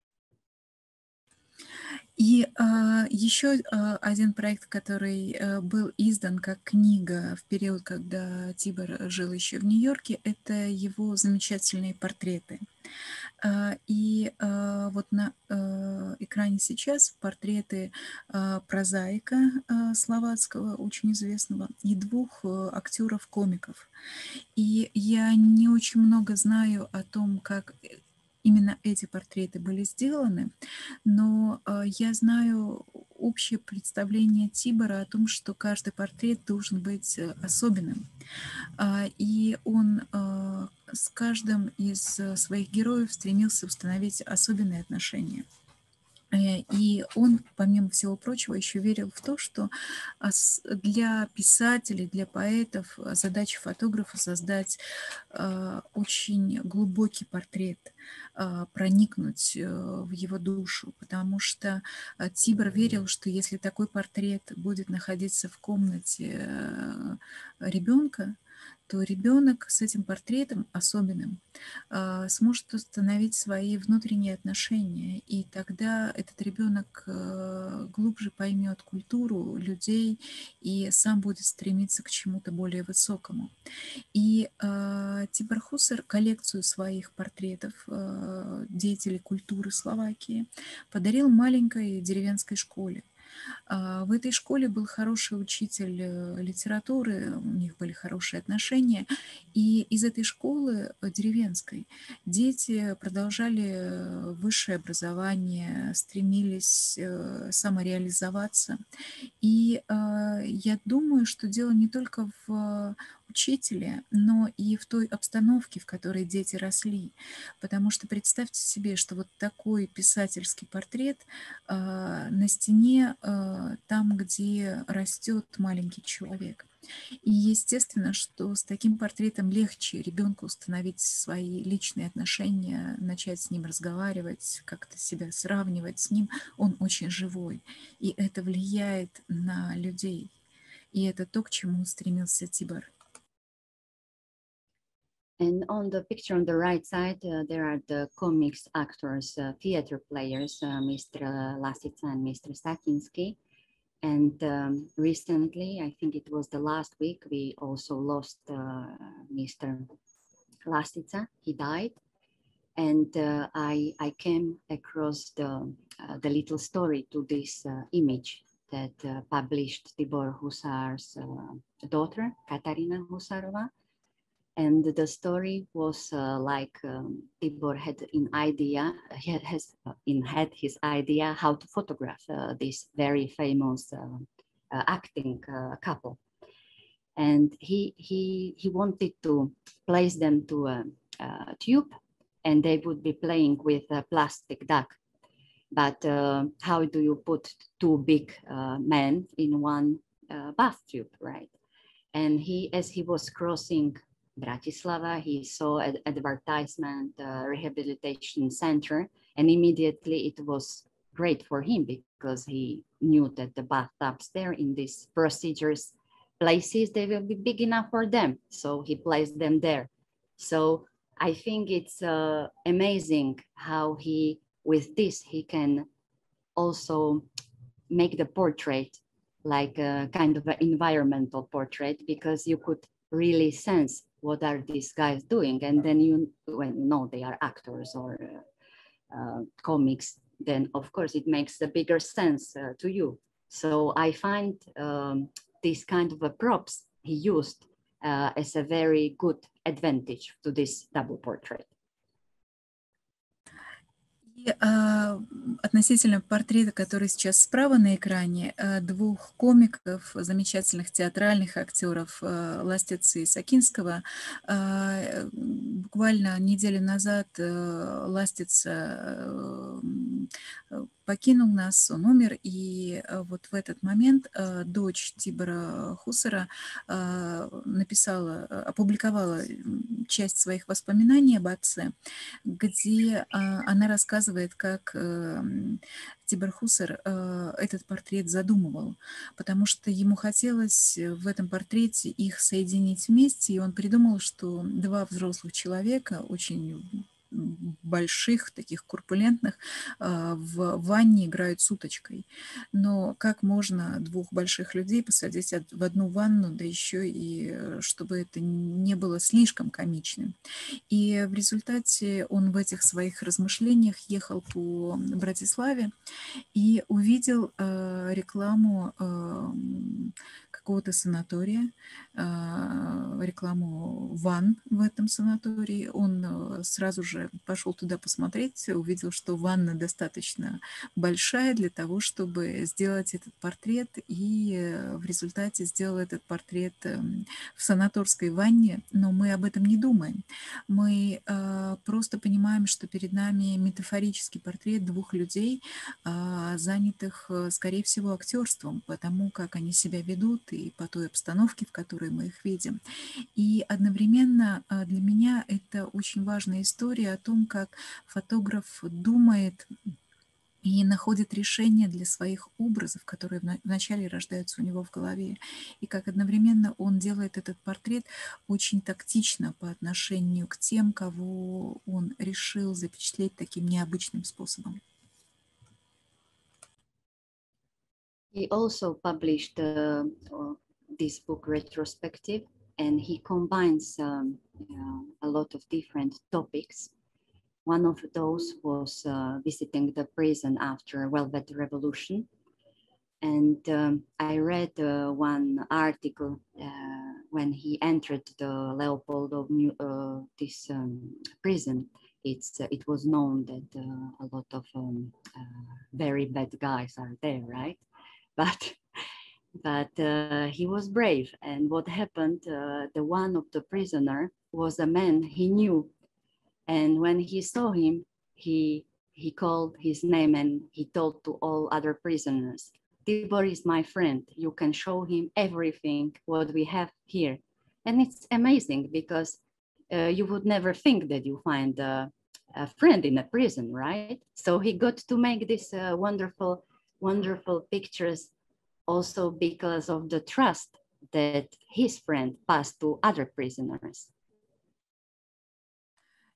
И а, еще а, один проект, который а, был издан как книга в период, когда Тибор жил еще в Нью-Йорке, это его замечательные портреты. А, и а, вот на а, экране сейчас портреты а, прозаика а, словацкого, очень известного, и двух а, актеров-комиков. И я не очень много знаю о том, как именно эти портреты были сделаны, но э, я знаю общее представление Тибора о том, что каждый портрет должен быть особенным. А, и он а, с каждым из своих героев стремился установить особенные отношения. И он, помимо всего прочего, еще верил в то, что для писателей, для поэтов задача фотографа создать э, очень глубокий портрет, э, проникнуть э, в его душу, потому что э, Тибор верил, что если такой портрет будет находиться в комнате э, ребенка, то ребенок с этим портретом особенным э, сможет установить свои внутренние отношения, и тогда этот ребенок э, глубже поймет культуру людей и сам будет стремиться к чему-то более высокому. И э, Тибор Хусар коллекцию своих портретов э, деятелей культуры Словакии подарил маленькой деревенской школе. В этой школе был хороший учитель литературы, у них были хорошие отношения, и из этой школы деревенской дети продолжали высшее образование, стремились самореализоваться. И я думаю, что дело не только в учителе, но и в той обстановке, в которой дети росли. Потому что представьте себе, что вот такой писательский портрет э, на стене э, там, где растет маленький человек. И естественно, что с таким портретом легче ребенку установить свои личные отношения, начать с ним разговаривать, как-то себя сравнивать с ним. Он очень живой, и это влияет на людей. И это то, к чему стремился Тибор. And on the picture on the right side, uh, there are the comics actors, uh, theater players, uh, Mister Lasica and Mister Sakinski. And um, recently, I think it was the last week, we also lost uh, Mister Lasica. He died. And uh, I, I came across the, uh, the little story to this uh, image that uh, published Tibor Husar's uh, daughter, Katarina Husarova. And the story was uh, like um, Tibor had an idea, he had, has, uh, in, had his idea how to photograph uh, this very famous uh, uh, acting uh, couple. And he, he, he wanted to place them to a, a tube, and they would be playing with a plastic duck. But uh, how do you put two big uh, men in one uh, bath tube, right? And he, as he was crossing Bratislava, he saw an advertisement, uh, rehabilitation center, and immediately it was great for him because he knew that the bathtubs there in these procedures places, they will be big enough for them. So he placed them there. So I think it's uh, amazing how he, with this, he can also make the portrait like a kind of an environmental portrait, because you could really sense what are these guys doing. And then you, when you know they are actors or uh, uh, comics, then of course it makes a bigger sense uh, to you. So I find um, this kind of a props he used uh, as a very good advantage to this double portrait. И а, относительно портрета, который сейчас справа на экране, а, двух комиков, замечательных театральных актеров а, Ластицы и Сакинского, а, буквально неделю назад а, Ластица а, покинул нас, он умер, и а, вот в этот момент а, дочь Тибора Хусара а, написала, опубликовала часть своих воспоминаний об отце, где а, она рассказывает, как э, Тибор Хусар э, этот портрет задумывал, потому что ему хотелось в этом портрете их соединить вместе, и он придумал, что два взрослых человека, очень больших, таких корпулентных, в ванне играют с уточкой. Но как можно двух больших людей посадить в одну ванну, да еще и чтобы это не было слишком комичным. И в результате он в этих своих размышлениях ехал по Братиславе и увидел э, рекламу э, какого-то санатория, э, рекламу ванн в этом санатории. Он сразу же пошел туда посмотреть, увидел, что ванна достаточно большая для того, чтобы сделать этот портрет, и в результате сделал этот портрет в санаторской ванне, но мы об этом не думаем. Мы э, просто понимаем, что перед нами метафорический портрет двух людей, э, занятых, скорее всего, актерством, потому как они себя ведут и по той обстановке, в которой мы их видим. И одновременно э, для меня это очень важная история о том, как фотограф думает и находит решения для своих образов, которые вначале рождаются у него в голове, и как одновременно он делает этот портрет очень тактично по отношению к тем, кого он решил запечатлеть таким необычным способом. He also published uh, this book retrospective, and he combines um, uh, a lot of different topics. One of those was uh, visiting the prison after Velvet Revolution. And um, I read uh, one article uh, when he entered the Leopoldo, uh, this um, prison. It's, uh, it was known that uh, a lot of um, uh, very bad guys are there, right? But, but uh, he was brave. And what happened, uh, the one of the prisoner was a man he knew. And when he saw him, he, he called his name and he told to all other prisoners, Tibor is my friend. You can show him everything what we have here. And it's amazing because uh, you would never think that you find a, a friend in a prison, right? So he got to make these uh, wonderful, wonderful pictures also because of the trust that his friend passed to other prisoners. И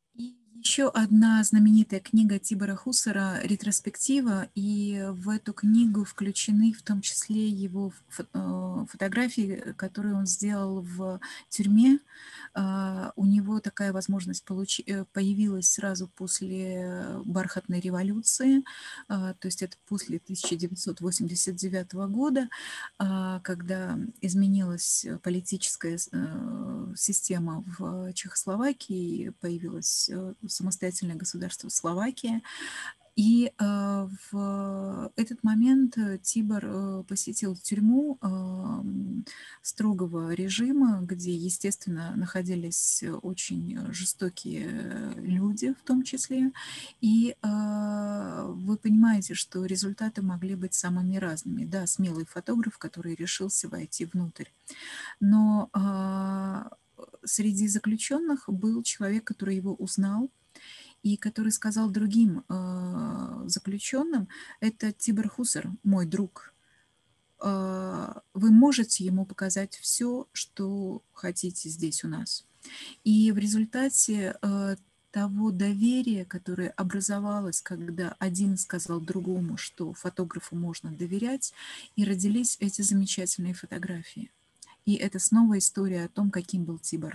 Еще одна знаменитая книга Тибора Хуссера «Ретроспектива», и в эту книгу включены в том числе его фо- фотографии, которые он сделал в тюрьме. У него такая возможность получи- появилась сразу после бархатной революции, то есть это после тысяча девятьсот восемьдесят девятого года, когда изменилась политическая система в Чехословакии, появилась самостоятельное государство Словакия. И э, в этот момент Тибор э, посетил тюрьму э, строгого режима, где, естественно, находились очень жестокие люди в том числе. И э, вы понимаете, что результаты могли быть самыми разными. Да, смелый фотограф, который решился войти внутрь. Но э, среди заключенных был человек, который его узнал, и который сказал другим э, заключенным: это Тибор Хуссер, мой друг. Э, вы можете ему показать все, что хотите здесь у нас. И в результате э, того доверия, которое образовалось, когда один сказал другому, что фотографу можно доверять, и родились эти замечательные фотографии. И это снова история о том, каким был Тибор.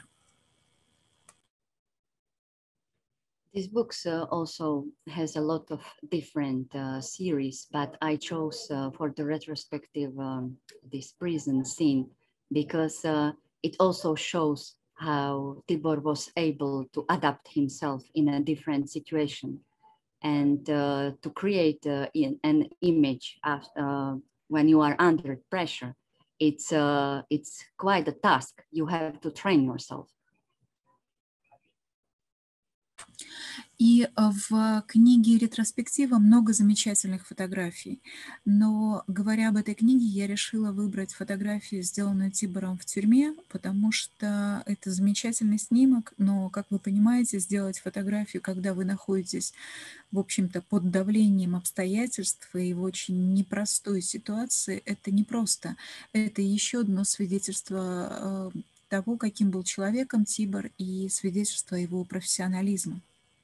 This book uh, also has a lot of different uh, series, but I chose uh, for the retrospective um, this prison scene because uh, it also shows how Tibor was able to adapt himself in a different situation and uh, to create uh, in, an image of, uh, when you are under pressure. It's, uh, it's quite a task. You have to train yourself. И в книге «Ретроспектива» много замечательных фотографий. Но, говоря об этой книге, я решила выбрать фотографию, сделанную Тибором в тюрьме, потому что это замечательный снимок, но, как вы понимаете, сделать фотографию, когда вы находитесь, в общем-то, под давлением обстоятельств и в очень непростой ситуации, это непросто. Это еще одно свидетельство того, каким был человеком Тибор, и свидетельство его профессионализма.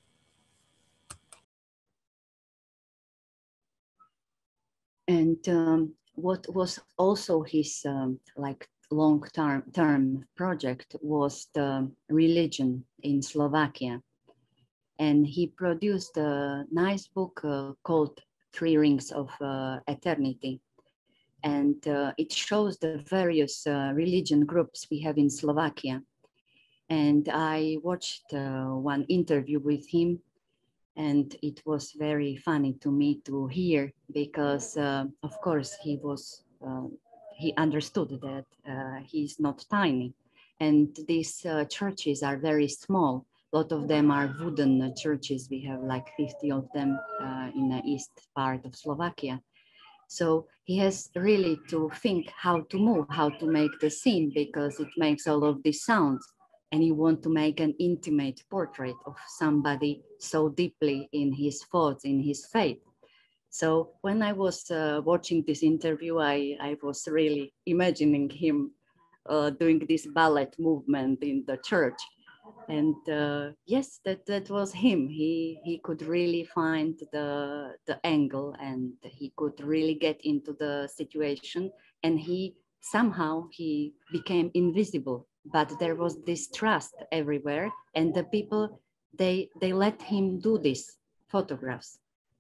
And um, what was also his um, like long-term term project was the religion in Slovakia. And he produced a nice book uh, called Three Rings of uh, Eternity. And uh, it shows the various uh, religion groups we have in Slovakia. And I watched uh, one interview with him, and it was very funny to me to hear because, uh, of course, he was uh, he understood that uh, he's not tiny, and these uh, churches are very small. A lot of them are wooden churches. We have like fifty of them uh, in the east part of Slovakia. So he has really to think how to move, how to make the scene, because it makes all of these sounds. And you want to make an intimate portrait of somebody so deeply in his thoughts, in his faith. So when I was uh, watching this interview, I, I was really imagining him uh, doing this ballet movement in the church. And uh, yes, that, that was him. He, he could really find the, the angle, and he could really get into the situation. And he somehow he became invisible, but there was this trust everywhere, and the people, they they let him do these photographs.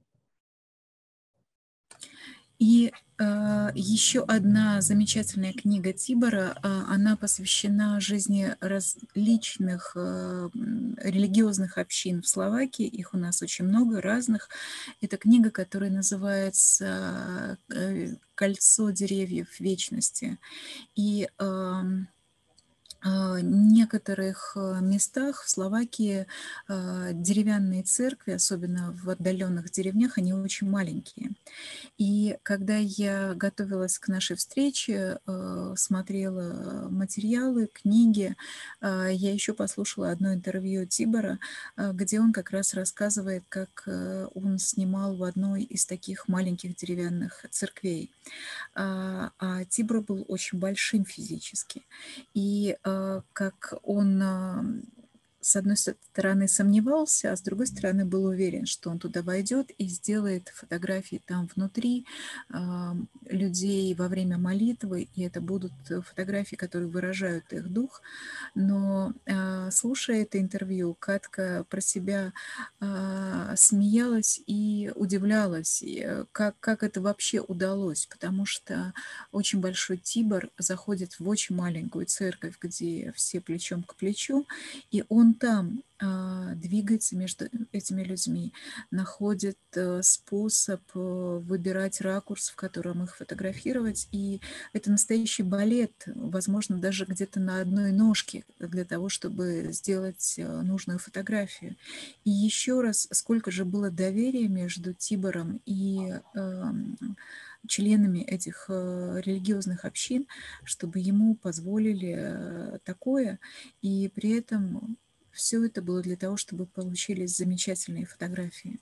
И э, еще одна замечательная книга Тибора, э, она посвящена жизни различных э, религиозных общин в Словакии. Их у нас очень много разных. Это книга, которая называется э, «Кольцо деревьев вечности». И э, в некоторых местах в Словакии деревянные церкви, особенно в отдаленных деревнях, они очень маленькие. И когда я готовилась к нашей встрече, смотрела материалы, книги, я еще послушала одно интервью Тибора, где он как раз рассказывает, как он снимал в одной из таких маленьких деревянных церквей. А Тибор был очень большим физически. И как он с одной стороны, сомневался, а с другой стороны, был уверен, что он туда войдет и сделает фотографии там внутри а, людей во время молитвы, и это будут фотографии, которые выражают их дух. Но, а, слушая это интервью, Катка про себя а, смеялась и удивлялась, и, э, как, как это вообще удалось, потому что очень большой Тибор заходит в очень маленькую церковь, где все плечом к плечу, и он там а, двигается между этими людьми, находит э, способ э, выбирать ракурс, в котором их фотографировать, и это настоящий балет, возможно, даже где-то на одной ножке для того, чтобы сделать э, нужную фотографию. И еще раз, сколько же было доверия между Тибором и эм, членами этих э, религиозных общин, чтобы ему позволили э, такое, и при этом все это было для того, чтобы получились замечательные фотографии.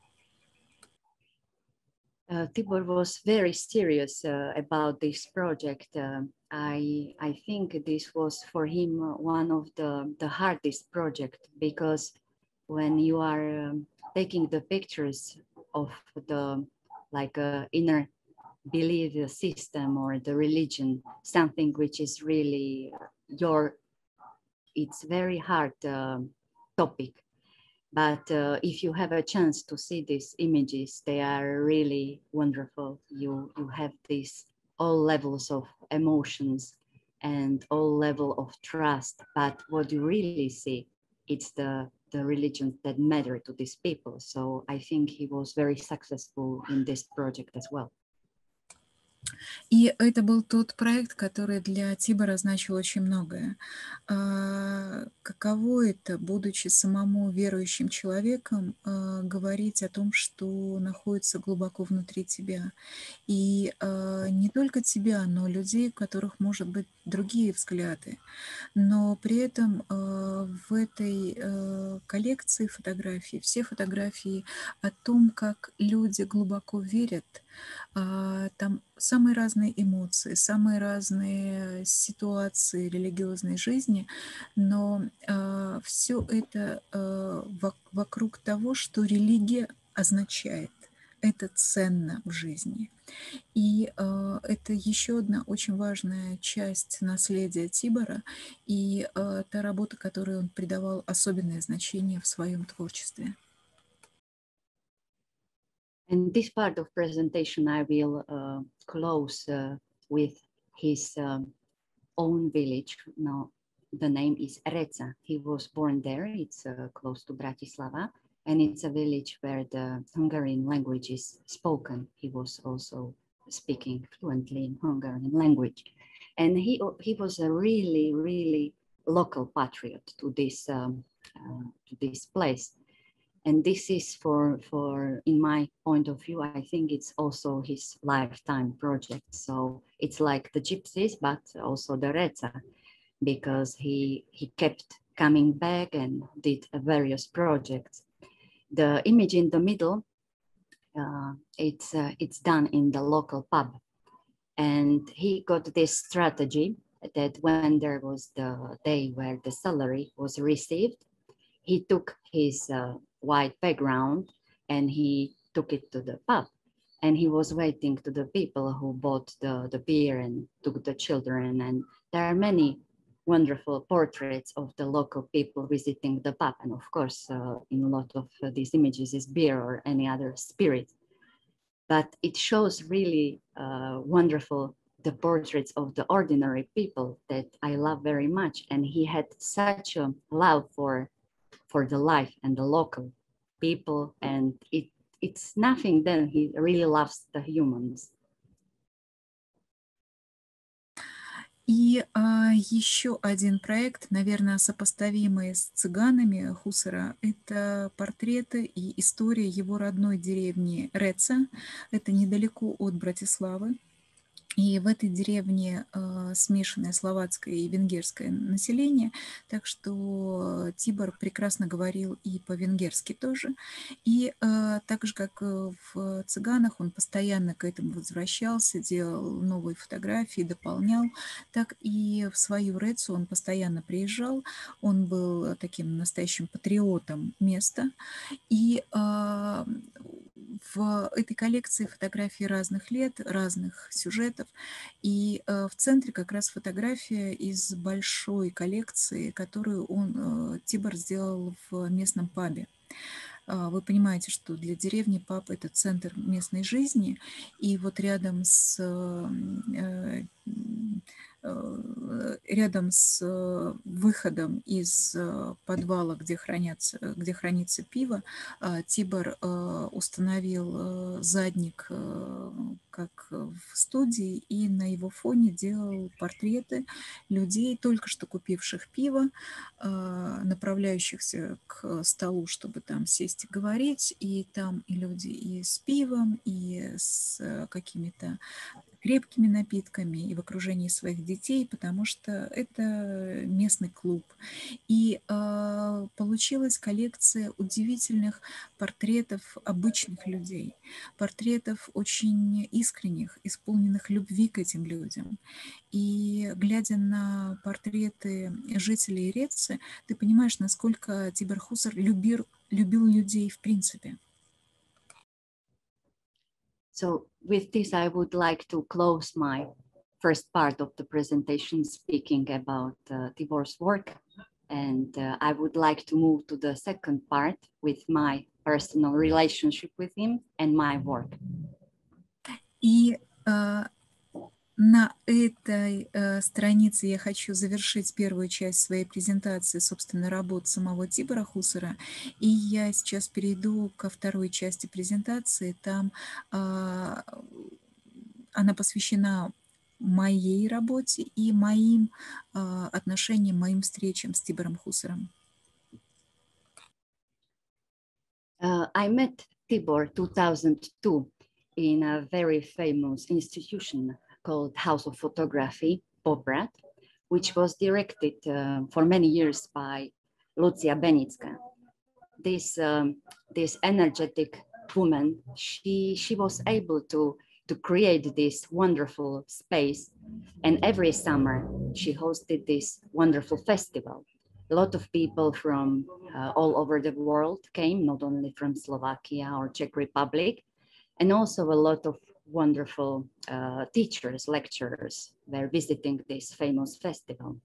Uh, Tibor was very serious uh, about this project. Uh, I I think this was for him uh, one of the, the hardest project, because when you are um, taking the pictures of the like uh, inner belief system or the religion, something which is really your, it's very hard uh, topic. But uh, if you have a chance to see these images, they are really wonderful. You, you have these all levels of emotions and all level of trust. But what you really see, it's the, the religions that matter to these people. So I think he was very successful in this project as well. И это был тот проект, который для Тибора значил очень многое. А, каково это, будучи самому верующим человеком, а, говорить о том, что находится глубоко внутри тебя. И а, не только тебя, но людей, у которых, может быть, другие взгляды. Но при этом а, в этой а, коллекции фотографий, все фотографии о том, как люди глубоко верят, а, там самые разные эмоции, самые разные ситуации религиозной жизни, но а, все это а, во- вокруг того, что религия означает. Это ценно в жизни. И а, это еще одна очень важная часть наследия Тибора и а, та работа, которой он придавал особенное значение в своем творчестве. And this part of presentation, I will uh, close uh, with his um, own village. Now, the name is Reca. He was born there. It's uh, close to Bratislava, and it's a village where the Hungarian language is spoken. He was also speaking fluently in Hungarian language, and he he was a really, really local patriot to this um, uh, to this place. And this is for, for, in my point of view, I think it's also his lifetime project. So it's like the gypsies, but also the Reca, because he, he kept coming back and did various projects. The image in the middle, uh, it's, uh, it's done in the local pub. And he got this strategy that when there was the day where the salary was received, he took his uh, white background and he took it to the pub, and he was waiting to the people who bought the, the beer and took the children. And there are many wonderful portraits of the local people visiting the pub. And of course, uh, in a lot of uh, these images is beer or any other spirit. But it shows really uh, wonderful the portraits of the ordinary people that I love very much. And he had such a love for for the life and the local people, and it it's nothing then he really loves the humans. И а, еще один проект, наверное, сопоставимый с цыганами Хусара, это портреты и история его родной деревни Реца. Это недалеко от Братиславы. И в этой деревне э, смешанное словацкое и венгерское население, так что Тибор прекрасно говорил и по-венгерски тоже. И э, так же, как э, в «Цыганах», он постоянно к этому возвращался, делал новые фотографии, дополнял, так и в свою Рецу он постоянно приезжал. Он был таким настоящим патриотом места. И э, в этой коллекции фотографии разных лет, разных сюжетов. И э, в центре как раз фотография из большой коллекции, которую он, э, Тибор, сделал в местном пабе. Э, вы понимаете, что для деревни паб – это центр местной жизни, и вот рядом с э, э, рядом с э, выходом из э, подвала, где, хранятся, где хранится пиво, э, Тибор э, установил э, задник, э, как в студии, и на его фоне делал портреты людей, только что купивших пиво, э, направляющихся к столу, чтобы там сесть и говорить, и там и люди и с пивом, и с э, какими-то крепкими напитками, и в окружении своих детей, потому что это местный клуб. И э, получилась коллекция удивительных портретов обычных людей, портретов очень искренних, исполненных любви к этим людям. И глядя на портреты жителей Рецы, ты понимаешь, насколько Тибор Хусар любил, любил людей в принципе. So with this, I would like to close my first part of the presentation speaking about uh, Tibor's work. And uh, I would like to move to the second part with my personal relationship with him and my work. И э, на этой э, странице я хочу завершить первую часть своей презентации, собственно, работ самого Тибора Хусара. И я сейчас перейду ко второй части презентации. Там э, она посвящена моей работе и моим э, отношениям, моим встречам с Тибором Хусаром. Uh, I met Tibor two thousand two in a very famous institution called House of Photography, Poprad, which was directed uh, for many years by Lucia Benicka. This, um, this energetic woman, she, she was able to, to create this wonderful space. And every summer she hosted this wonderful festival. A lot of people from uh, all over the world came, not only from Slovakia or Czech Republic, and also a lot of wonderful uh, teachers, lecturers were visiting this famous festival.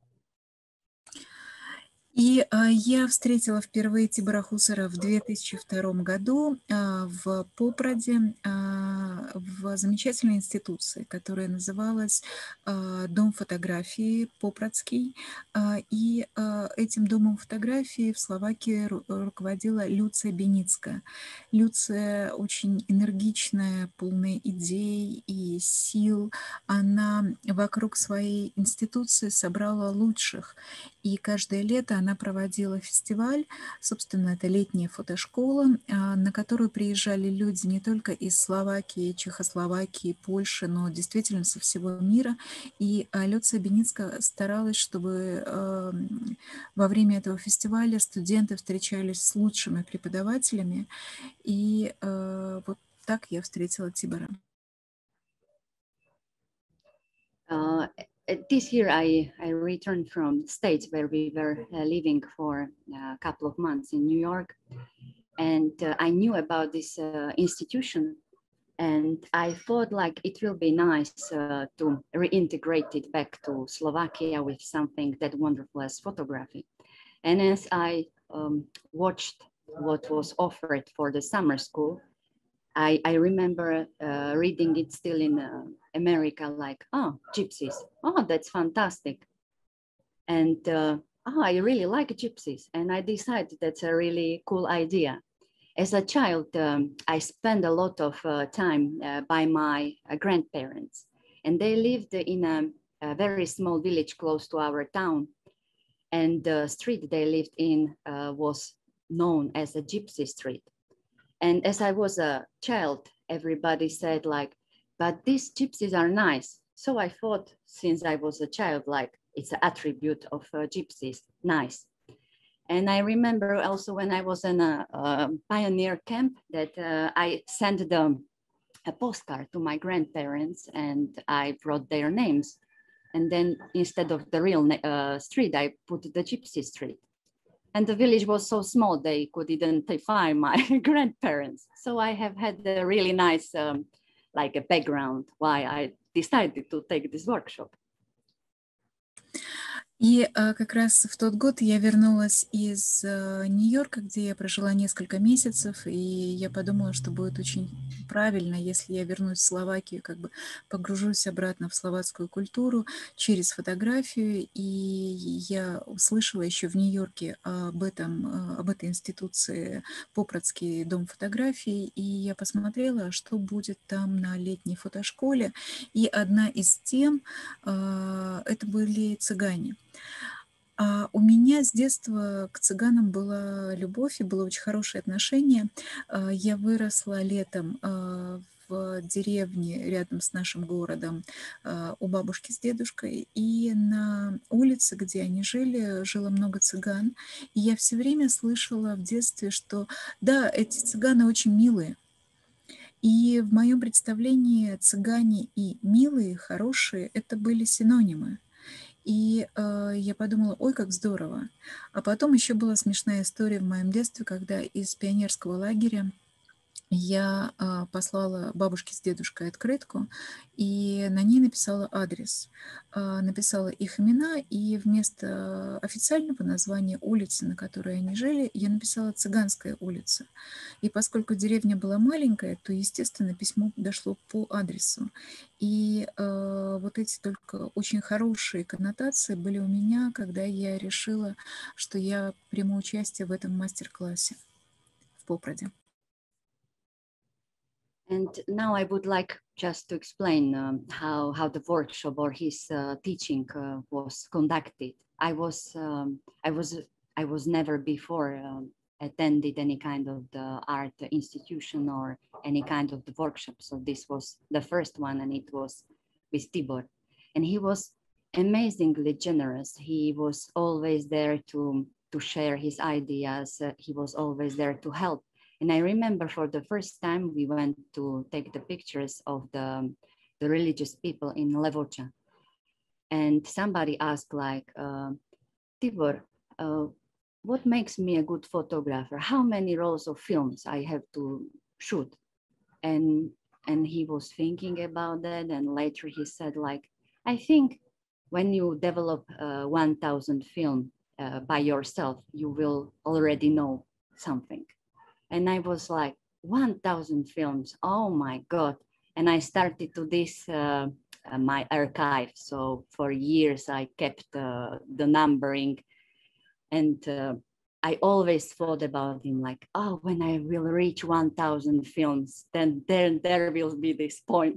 И а, я встретила впервые Тибора Хусара в две тысячи втором году а, в Попраде, а, в замечательной институции, которая называлась а, Дом фотографии Попрадский. А, и а, этим домом фотографии в Словакии ру- руководила Люция Беницка. Люция очень энергичная, полная идей и сил. Она вокруг своей институции собрала лучших. И каждое лето она проводила фестиваль, собственно, это летняя фотошкола, на которую приезжали люди не только из Словакии, Чехословакии, Польши, но действительно со всего мира. И Люция Беницка старалась, чтобы во время этого фестиваля студенты встречались с лучшими преподавателями. И вот так я встретила Тибора. Uh, this year I, I returned from States where we were uh, living for a couple of months in New York. And uh, I knew about this uh, institution, and I thought like it will be nice uh, to reintegrate it back to Slovakia with something that wonderful as photography. And as I um, watched what was offered for the summer school, I, I remember uh, reading it still in uh, America, like, oh, gypsies. Oh, that's fantastic. And uh, oh, I really like gypsies. And I decided that's a really cool idea. As a child, um, I spent a lot of uh, time uh, by my uh, grandparents. And they lived in a, a very small village close to our town. And the street they lived in uh, was known as the Gypsy Street. And as I was a child, everybody said like, but these gypsies are nice. So I thought, since I was a child, like it's an attribute of uh, gypsies, nice. And I remember also when I was in a, a pioneer camp that uh, I sent them a postcard to my grandparents and I wrote their names. And then instead of the real uh, street, I put the Gypsy Street. And the village was so small, they could identify my grandparents. So I have had a really nice, um, like a background why I decided to take this workshop. И а, как раз в тот год я вернулась из а, Нью-Йорка, где я прожила несколько месяцев, и я подумала, что будет очень правильно, если я вернусь в Словакию, как бы погружусь обратно в словацкую культуру через фотографию. И я услышала еще в Нью-Йорке об этом, об этой институции Попрадский дом фотографий, и я посмотрела, что будет там на летней фотошколе. И одна из тем а, это были цыгане. А у меня с детства к цыганам была любовь и было очень хорошее отношение. А, Я выросла летом а, в деревне рядом с нашим городом а, у бабушки с дедушкой, и на улице, где они жили, жило много цыган. И я все время слышала в детстве, что да, эти цыганы очень милые. И в моем представлении цыгане и милые, хорошие — это были синонимы. И э, я подумала, ой, как здорово. А потом еще была смешная история в моем детстве, когда из пионерского лагеря я а, послала бабушке с дедушкой открытку, и на ней написала адрес, а, написала их имена, и вместо официального названия улицы, на которой они жили, я написала «Цыганская улица». И поскольку деревня была маленькая, то, естественно, письмо дошло по адресу. И э, вот эти только очень хорошие коннотации были у меня, когда я решила, что я приму участие в этом мастер-классе в Попраде. And now I would like just to explain um, how, how the workshop or his uh, teaching uh, was conducted. I was, um, I was, I was never before um, attended any kind of the art institution or any kind of the workshop. So this was the first one, and it was with Tibor. And he was amazingly generous. He was always there to, to share his ideas. Uh, he was always there to help. And I remember for the first time we went to take the pictures of the, the religious people in Levoča. And somebody asked like, uh, Tibor, uh, what makes me a good photographer? How many rolls of films I have to shoot? And, and he was thinking about that. And later he said like, I think when you develop uh, one thousand film uh, by yourself, you will already know something. And I was like, one thousand films, oh my God. And I started to this, uh, uh, my archive. So for years I kept uh, the numbering. And uh, I always thought about him like, oh, when I will reach one thousand films, then there, there will be this point.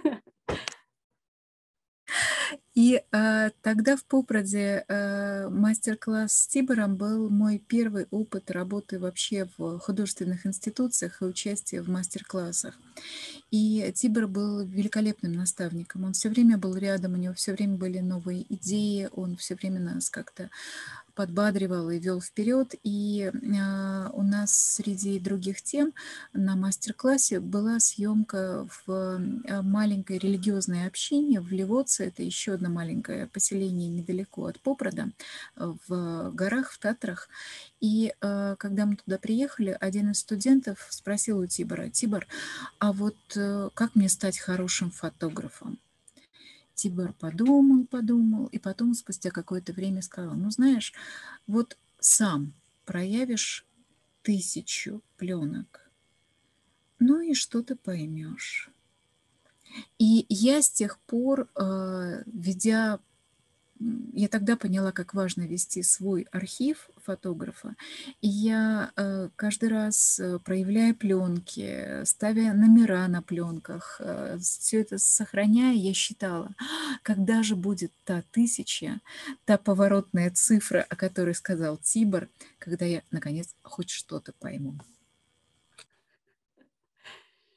И а, тогда в Попраде а, мастер-класс с Тибором был мой первый опыт работы вообще в художественных институциях и участия в мастер-классах. И Тибор был великолепным наставником. Он все время был рядом, у него все время были новые идеи, он все время нас как-то подбадривал и вел вперед. И а, у нас среди других тем на мастер-классе была съемка в а, маленькой религиозной общине в Левоце. Это еще одно маленькое поселение недалеко от Попрада, в горах, в Татрах. И а, когда мы туда приехали, один из студентов спросил у Тибора: «Тибор, а вот а, как мне стать хорошим фотографом?» Тибор подумал, подумал, и потом спустя какое-то время сказал: ну, знаешь, вот сам проявишь тысячу пленок, ну и что ты поймешь. И я с тех пор, ведя, я тогда поняла, как важно вести свой архив фотографа. И я каждый раз, проявляя пленки, ставя номера на пленках, все это сохраняя, я считала, когда же будет та тысяча, та поворотная цифра, о которой сказал Тибор, когда я, наконец, хоть что-то пойму.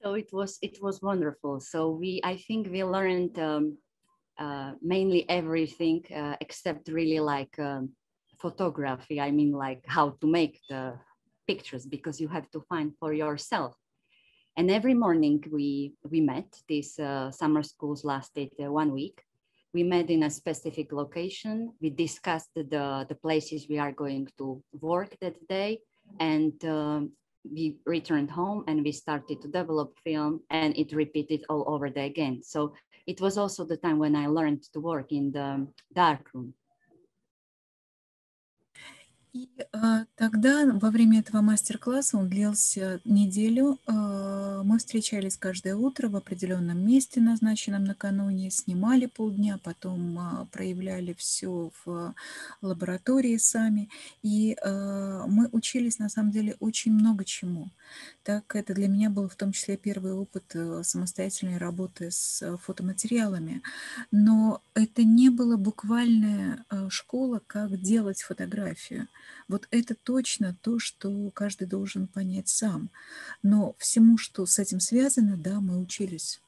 So it was it was wonderful. So we I think we learned um, uh, mainly everything uh, except really like um, photography. I mean, like how to make the pictures, because you have to find for yourself. And every morning we we met. These uh, summer schools lasted uh, one week. We met in a specific location. We discussed the, the places we are going to work that day. And um, we returned home and we started to develop film, and it repeated all over the again. So it was also the time when I learned to work in the darkroom. И а, тогда во время этого мастер-класса, он длился неделю, а, мы встречались каждое утро в определенном месте, назначенном накануне, снимали полдня, потом а, проявляли все в лаборатории сами. И а, мы учились, на самом деле, очень много чему. Так это для меня был в том числе первый опыт э, самостоятельной работы с э, фотоматериалами. Но это не было буквальная э, школа, как делать фотографию. Вот это точно то, что каждый должен понять сам. Но всему, что с этим связано, да, мы учились.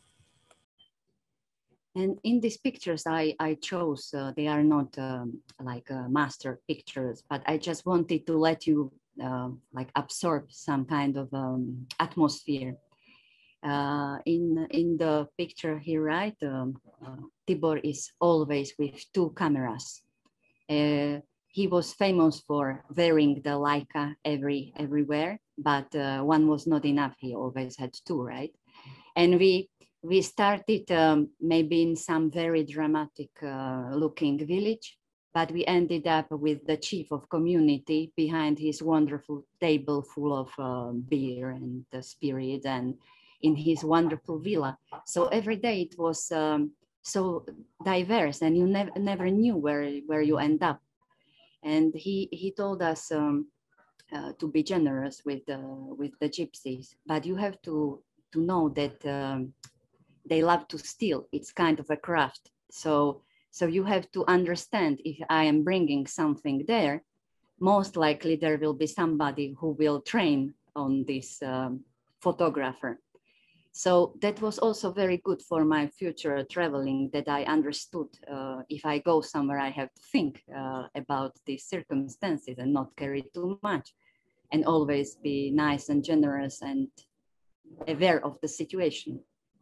And in these pictures I, I chose, uh, they are not um, like uh, master pictures, but I just wanted to let you uh, like absorb some kind of um, atmosphere. Uh, in, in the picture here, right, um, uh, Tibor is always with two cameras. Uh, he was famous for wearing the Leica every, everywhere, but uh, one was not enough. He always had two, right? And we We started um, maybe in some very dramatic uh, looking village, but we ended up with the chief of community behind his wonderful table full of uh, beer and uh, spirit, and in his wonderful villa. So every day it was um, so diverse, and you never never knew where, where you end up. And he, he told us um, uh, to be generous with, uh, with the gypsies, but you have to, to know that um, they love to steal. It's kind of a craft. So, so you have to understand, if I am bringing something there, most likely there will be somebody who will train on this um, photographer. So that was also very good for my future traveling, that I understood uh, if I go somewhere, I have to think uh, about these circumstances and not carry too much, and always be nice and generous and aware of the situation.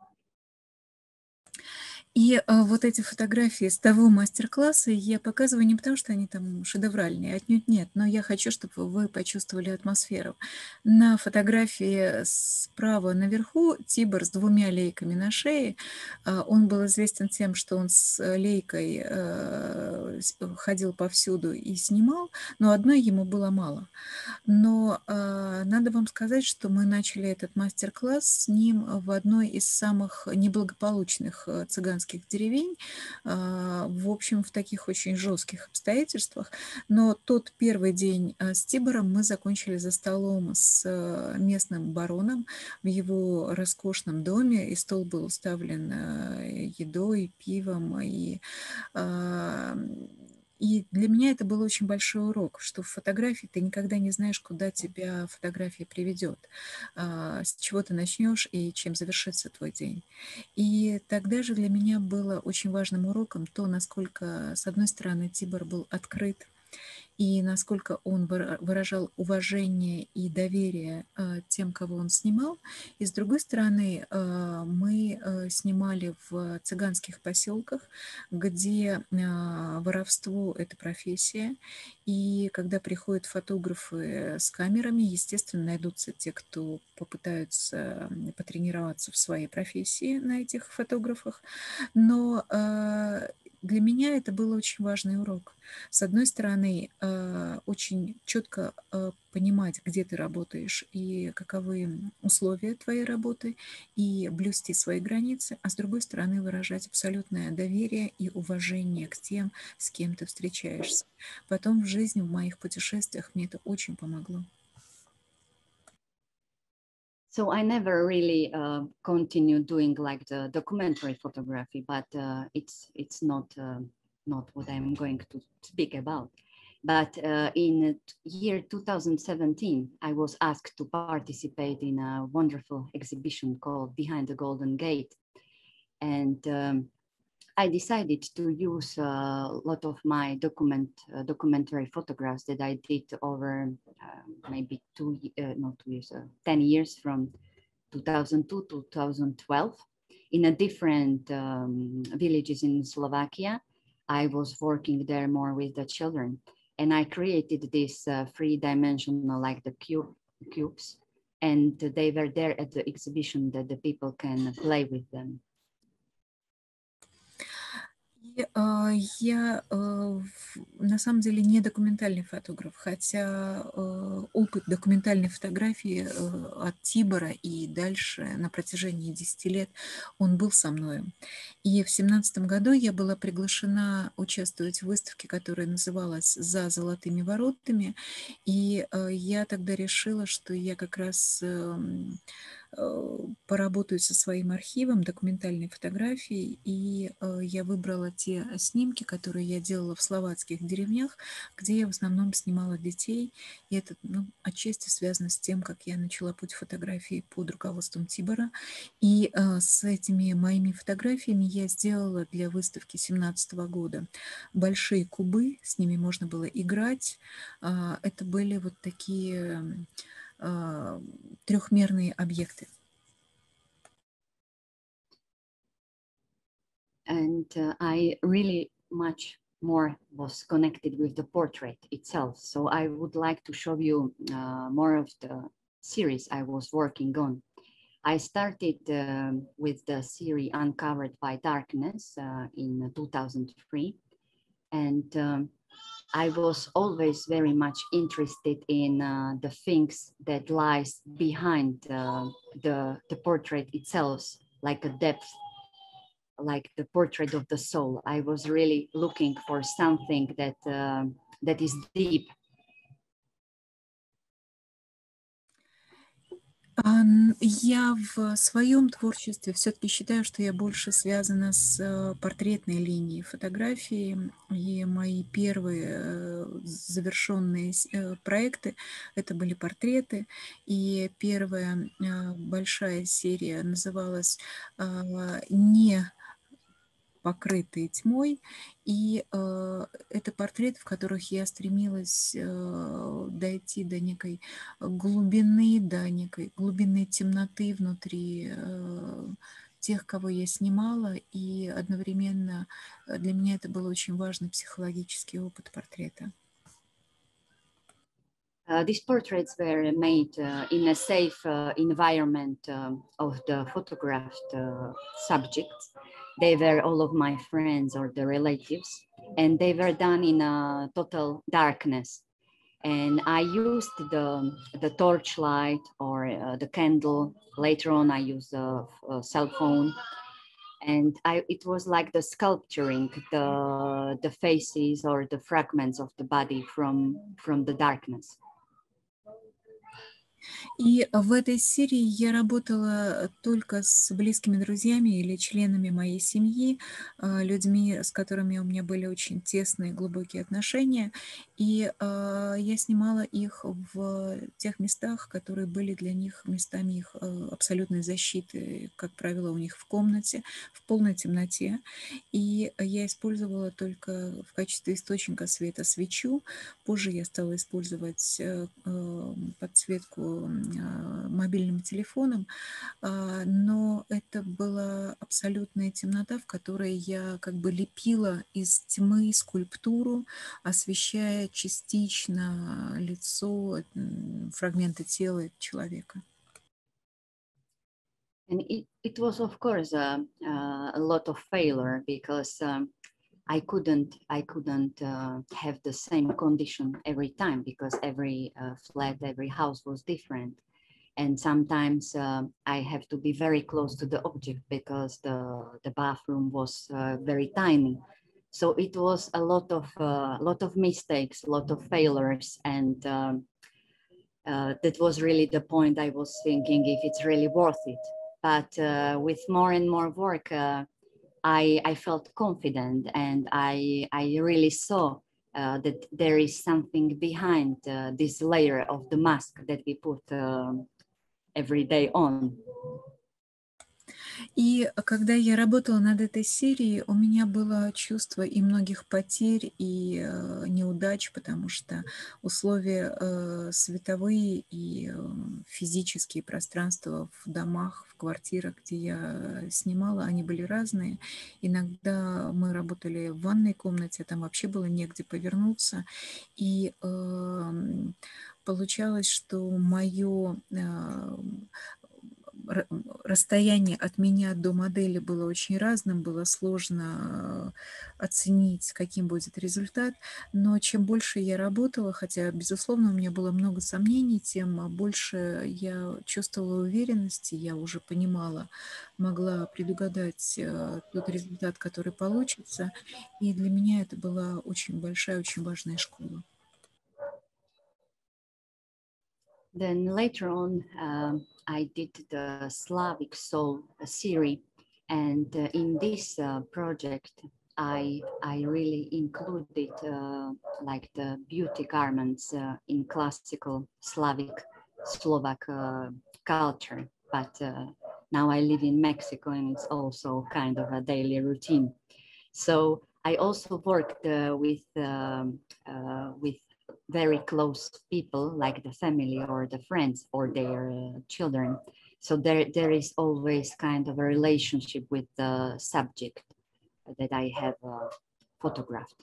И а, вот эти фотографии с того мастер-класса я показываю не потому, что они там шедевральные, отнюдь нет, но я хочу, чтобы вы почувствовали атмосферу. На фотографии справа наверху Тибор с двумя лейками на шее. А, он был известен тем, что он с лейкой а, ходил повсюду и снимал, но одной ему было мало. Но а, надо вам сказать, что мы начали этот мастер-класс с ним в одной из самых неблагополучных а, цыганских деревень, а, в общем, в таких очень жестких обстоятельствах. Но тот первый день а, с Тибором мы закончили за столом с а, местным бароном в его роскошном доме, и стол был уставлен а, едой, пивом, и а, И для меня это был очень большой урок, что в фотографии ты никогда не знаешь, куда тебя фотография приведет, а, с чего ты начнешь и чем завершится твой день. И тогда же для меня было очень важным уроком то, насколько, с одной стороны, Тибор был открыт, и насколько он выражал уважение и доверие а, тем, кого он снимал. И с другой стороны, а, мы а, снимали в цыганских поселках, где а, воровство – это профессия. И когда приходят фотографы с камерами, естественно, найдутся те, кто попытаются потренироваться в своей профессии на этих фотографах. Но а, для меня это был очень важный урок. С одной стороны, а, очень четко а, понимать, где ты работаешь и каковы условия твоей работы, и блюсти свои границы, а с другой стороны, выражать абсолютное доверие и уважение к тем, с кем ты встречаешься. Потом в жизни, в моих путешествиях мне это очень помогло. So I never really uh, continued doing like the documentary photography, but uh, it's it's not uh, not what I'm going to speak about. But uh, in year two thousand seventeen, I was asked to participate in a wonderful exhibition called Behind the Golden Gate. And um, I decided to use a lot of my document, uh, documentary photographs that I did over uh, maybe two, uh, not two years, uh, ten years from two thousand two to two thousand twelve in a different um, villages in Slovakia. I was working there more with the children, and I created this uh, three-dimensional, like the cube, cubes, and they were there at the exhibition that the people can play with them. И, а, я а, в- на самом деле не документальный фотограф, хотя а, опыт документальной фотографии а, от Тибора и дальше на протяжении десяти лет он был со мной. И в семнадцатом году я была приглашена участвовать в выставке, которая называлась «За золотыми воротами». И а, я тогда решила, что я как раз эм, э, поработаю со своим архивом документальной фотографии, и э, я выбрала те снимки, которые я делала в словацких деревнях, где я в основном снимала детей, и это, ну, отчасти связано с тем, как я начала путь фотографии под руководством Тибора, и э, с этими моими фотографиями я сделала для выставки семнадцатого года большие кубы, с ними можно было играть, А, это были вот такие а, трехмерные объекты. And uh, I really much more was connected with the portrait itself. So I would like to show you uh, more of the series I was working on. I started um, with the series Uncovered by Darkness uh, in two thousand three. And um, I was always very much interested in uh, the things that lies behind uh, the, the portrait itself, like a depth, like the portrait of the soul. I was really looking for something that uh, that is deep. А, н- Я в своем творчестве все-таки считаю, что я больше связана с э, портретной линией фотографии. И мои первые э, завершенные с- э, проекты это были портреты. И первая э, большая серия называлась а, «Не покрытые тьмой». И э, это портреты, в которых я стремилась э, дойти до некой глубины, до некой глубины темноты внутри э, тех, кого я снимала. И одновременно э, для меня это был очень важный психологический опыт портрета. Uh, these portraits were made uh, in a safe uh, environment um, of the photographed uh, subjects. They were all of my friends or the relatives, and they were done in a total darkness. And I used the, the torchlight or uh, the candle. Later on, I used a, a cell phone. And I, it was like the sculpturing the, the faces or the fragments of the body from, from the darkness. И в этой серии я работала только с близкими друзьями или членами моей семьи, а, людьми, с которыми у меня были очень тесные, глубокие отношения. И а, я снимала их в тех местах, которые были для них местами их а, абсолютной защиты, как правило, у них в комнате, в полной темноте. И я использовала только в качестве источника света свечу. Позже я стала использовать э, э, подсветку а, мобильным телефоном, а, но это была абсолютная темнота, в которой я как бы лепила из тьмы скульптуру, освещая частично лицо, м, фрагменты тела человека. And it, it was, of course, uh, uh, a lot of failure because um, I couldn't I couldn't uh, have the same condition every time because every uh, flat, every house was different. And sometimes uh, I have to be very close to the object because the, the bathroom was uh, very tiny. So it was a lot of uh, lot of mistakes, a lot of failures, and um, uh, that was really the point. I was thinking if it's really worth it. But uh, with more and more work, uh, I, I felt confident, and I, I really saw uh, that there is something behind uh, this layer of the mask that we put uh, every day on. И когда я работала над этой серией, у меня было чувство и многих потерь, и э, неудач, потому что условия э, световые и э, физические пространства в домах, в квартирах, где я снимала, они были разные. Иногда мы работали в ванной комнате, там вообще было негде повернуться. И э, получалось, что мое э, расстояние от меня до модели было очень разным, было сложно оценить, каким будет результат, но чем больше я работала, хотя, безусловно, у меня было много сомнений, тем больше я чувствовала уверенности, я уже понимала, могла предугадать тот результат, который получится, и для меня это была очень большая, очень важная школа. Then later on, um, I did the Slavic Soul series, and uh, in this uh, project, I I really included uh, like the beauty garments uh, in classical Slavic Slovak uh, culture. But uh, now I live in Mexico, and it's also kind of a daily routine. So I also worked uh, with um, uh, with very close people like the family or the friends or their uh, children. So there, there is always kind of a relationship with the subject that I have uh, photographed.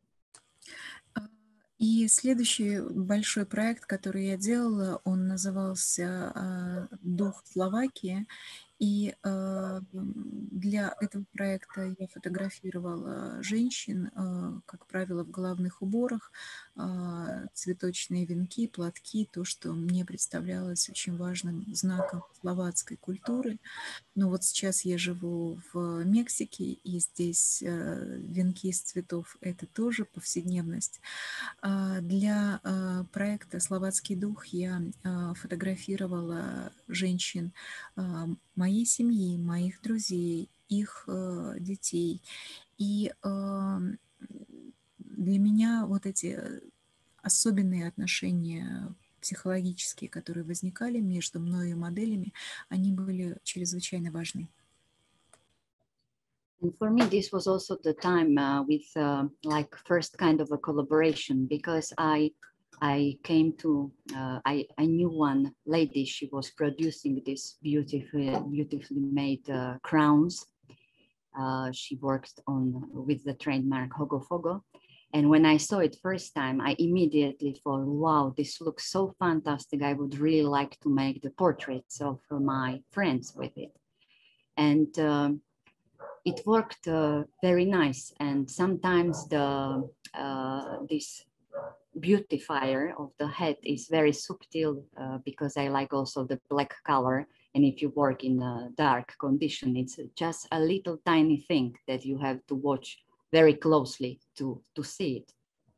И следующий большой проект, который я делала, он назывался «Дух Словакии». И э, для этого проекта я фотографировала женщин, э, как правило, в головных уборах, э, цветочные венки, платки, то, что мне представлялось очень важным знаком словацкой культуры. Но вот сейчас я живу в Мексике, и здесь э, венки из цветов – это тоже повседневность. А для э, проекта «Словацкий дух» я э, фотографировала женщин э, моей семьи, моих друзей, их э, детей. И э, для меня вот эти особенные отношения психологические, которые возникали между мной и моделями, они были чрезвычайно важны. And for me, this was also the time uh, with uh, like first kind of a collaboration, because I I came to, uh, I, I knew one lady, she was producing these beautifully, beautifully made uh, crowns. Uh, she worked on with the trademark Hogo Fogo. And when I saw it first time, I immediately thought, wow, this looks so fantastic. I would really like to make the portraits of uh, my friends with it. And um, it worked uh, very nice. And sometimes the uh, this beautifier of the head is very subtle uh, because I like also the black color. And if you work in a dark condition, it's just a little tiny thing that you have to watch very closely to, to see it.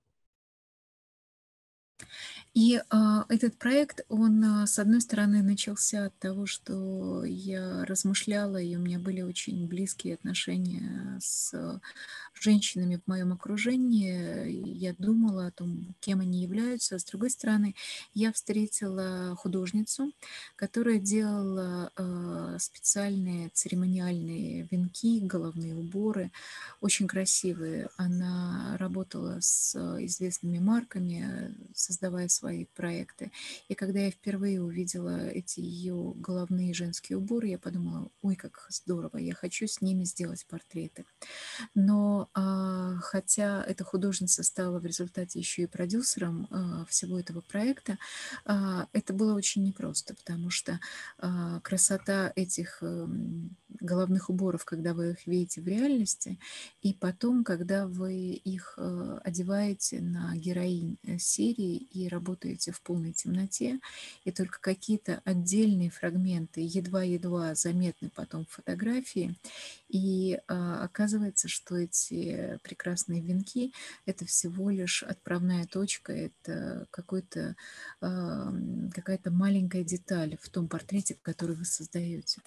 И а, этот проект, он, а, с одной стороны, начался от того, что я размышляла, и у меня были очень близкие отношения с женщинами в моем окружении. Я думала о том, кем они являются. А с другой стороны, я встретила художницу, которая делала а, специальные церемониальные венки, головные уборы, очень красивые. Она работала с известными марками, создавая свои проекты. И когда я впервые увидела эти ее головные женские уборы, я подумала, ой, как здорово, я хочу с ними сделать портреты. Но а, хотя эта художница стала в результате еще и продюсером а, всего этого проекта, а, это было очень непросто, потому что а, красота этих а, головных уборов, когда вы их видите в реальности, и потом, когда вы их а, одеваете на героинь серии и работаете в полной темноте, и только какие-то отдельные фрагменты едва-едва заметны потом в фотографии, и а, оказывается, что эти прекрасные венки – это всего лишь отправная точка, это какой-то, а, какая-то маленькая деталь в том портрете, который вы создаете.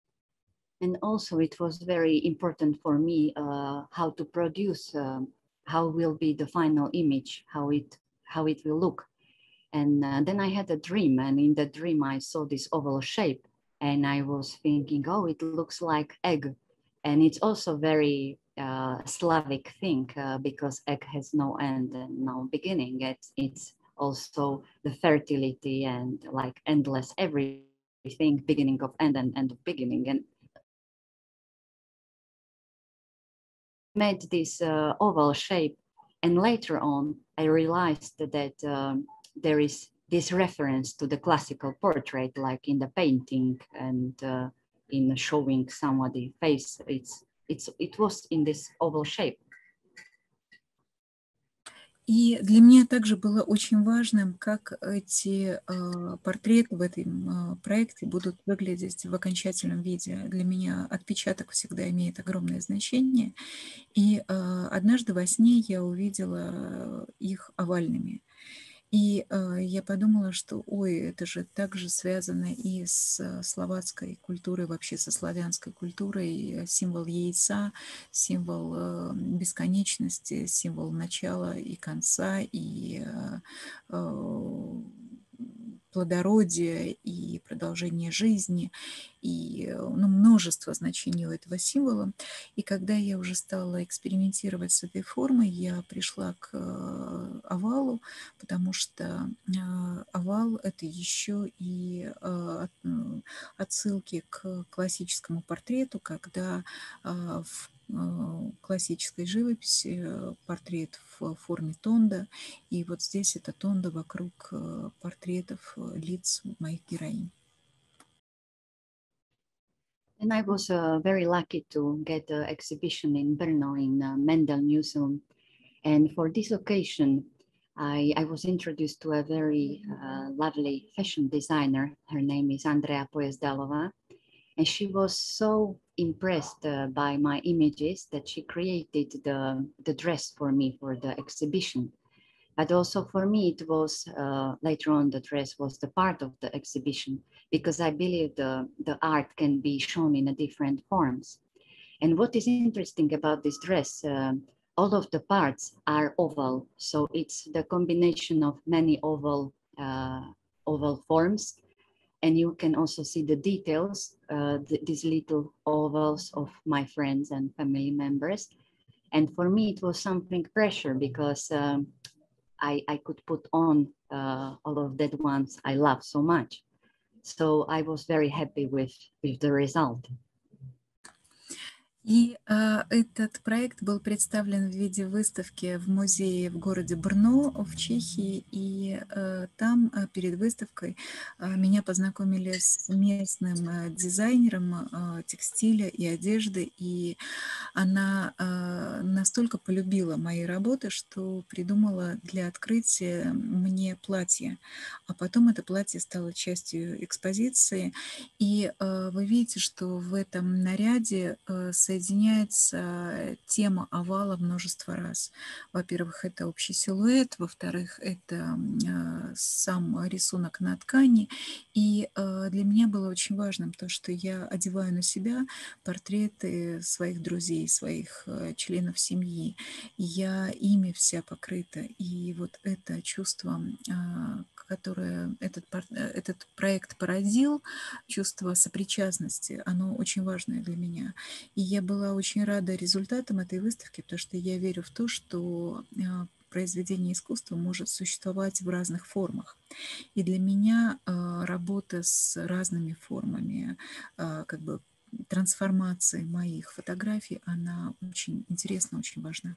And also it was very important for me uh, how to produce, um, how will be the final image, how it, how it will look. And uh, then I had a dream, and in the dream I saw this oval shape, and I was thinking, oh, it looks like egg. And it's also very uh, Slavic thing uh, because egg has no end and no beginning. It's, it's also the fertility and like endless everything, beginning of end and end of beginning. And made this uh, oval shape. And later on, I realized that um, there is this reference to the classical portrait, like in the painting and uh, in showing somebody's face. It's, it's, it was in this oval shape. И для меня также было очень важным, как эти э, портреты в этом э, проекте будут выглядеть в окончательном виде. Для меня отпечаток всегда имеет огромное значение. И э, однажды во сне я увидела их овальными. И э, я подумала, что, ой, это же также связано и с словацкой культурой, вообще со славянской культурой. Символ яйца, символ э, бесконечности, символ начала и конца, и э, э, плодородия, и продолжения жизни, и ну, множество значений у этого символа. И когда я уже стала экспериментировать с этой формой, я пришла к э, овалу, потому что э, овал — это еще и э, отсылки к классическому портрету, когда э, в классической живописи портрет в форме тонда, и вот здесь это тонда вокруг портретов лиц моих героинь. And I was uh, very lucky to get an exhibition in Brno in uh, Mendel Museum. And for this occasion, I, I was introduced to a very uh, lovely fashion designer. Her name is Andrea Pojezdalova. And she was so impressed uh, by my images that she created the, the dress for me for the exhibition. But also for me, it was, uh, later on, the dress was the part of the exhibition, because I believe the, the art can be shown in a different forms. And what is interesting about this dress, uh, all of the parts are oval. So it's the combination of many oval, uh, oval forms. And you can also see the details, uh, th these little ovals of my friends and family members. And for me, it was something pressure because um, I, I could put on uh, all of that ones I love so much. So I was very happy with, with the result. И э, этот проект был представлен в виде выставки в музее в городе Брно в Чехии, и э, там э, перед выставкой э, меня познакомили с местным э, дизайнером э, текстиля и одежды, и она э, настолько полюбила мои работы, что придумала для открытия мне платье, а потом это платье стало частью экспозиции, и э, вы видите, что в этом наряде э, соединяется тема овала множество раз. Во-первых, это общий силуэт, во-вторых, это э, сам рисунок на ткани. И э, для меня было очень важным то, что я одеваю на себя портреты своих друзей, своих э, членов семьи. Я ими вся покрыта. И вот это чувство, э, которое этот, этот проект породил, чувство сопричастности, оно очень важное для меня. И я была очень рада результатам этой выставки, потому что я верю в то, что произведение искусства может существовать в разных формах. И для меня работа с разными формами, как бы трансформации моих фотографий, она очень интересна, очень важна.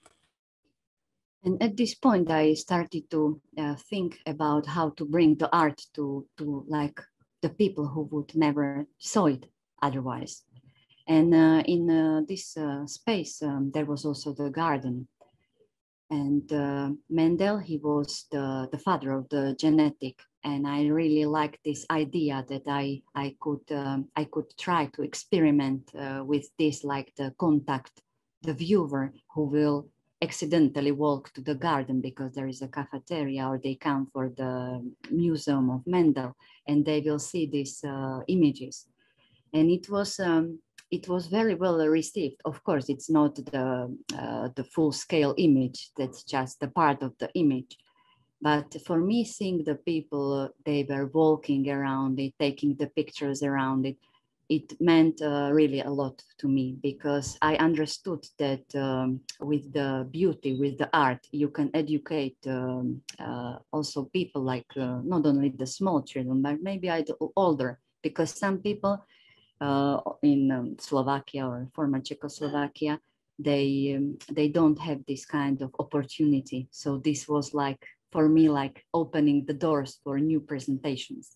And at this point, I started to uh, think about how to bring the art to, to like the people who would never saw it otherwise. And uh, in uh, this uh, space, um, there was also the garden. And uh, Mendel, he was the, the father of the genetic. And I really liked this idea that I, I, could, um, I could try to experiment uh, with this, like the contact, the viewer who will accidentally walk to the garden because there is a cafeteria, or they come for the museum of Mendel, and they will see these uh, images. And it was um, it was very well received. Of course, it's not the, uh, the full scale image, that's just a part of the image. But for me, seeing the people, uh, they were walking around it, taking the pictures around it, it meant uh, really a lot to me, because I understood that um, with the beauty, with the art, you can educate um, uh, also people like uh, not only the small children, but maybe I older, because some people uh, in um, Slovakia or former Czechoslovakia, they um, they don't have this kind of opportunity. So this was like, for me, like opening the doors for new presentations.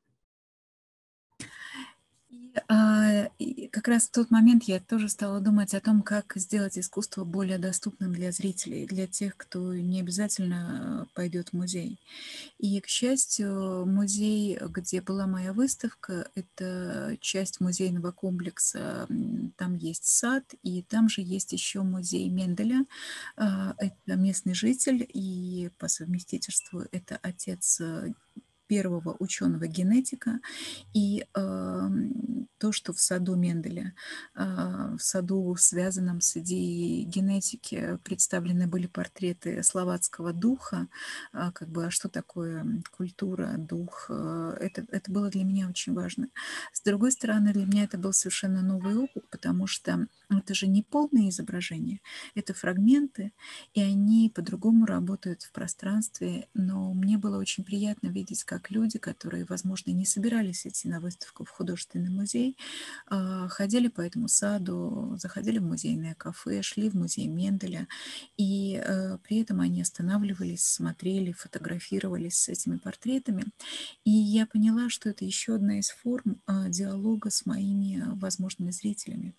И, а, и как раз в тот момент я тоже стала думать о том, как сделать искусство более доступным для зрителей, для тех, кто не обязательно пойдет в музей. И, к счастью, музей, где была моя выставка, это часть музейного комплекса. Там есть сад, и там же есть еще музей Менделя. Это местный житель, и по совместительству это отец первого ученого-генетика. И э, то, что в саду Менделя, э, в саду, связанном с идеей генетики, представлены были портреты словацкого духа, э, как бы, а что такое культура, дух, э, это, это было для меня очень важно. С другой стороны, для меня это был совершенно новый опыт, потому что это же не полное изображение, это фрагменты, и они по-другому работают в пространстве, но мне было очень приятно видеть, как люди, которые, возможно, не собирались идти на выставку в художественный музей, ходили по этому саду, заходили в музейное кафе, шли в музей Менделя, и при этом они останавливались, смотрели, фотографировались с этими портретами. И я поняла, что это еще одна из форм диалога с моими возможными зрителями.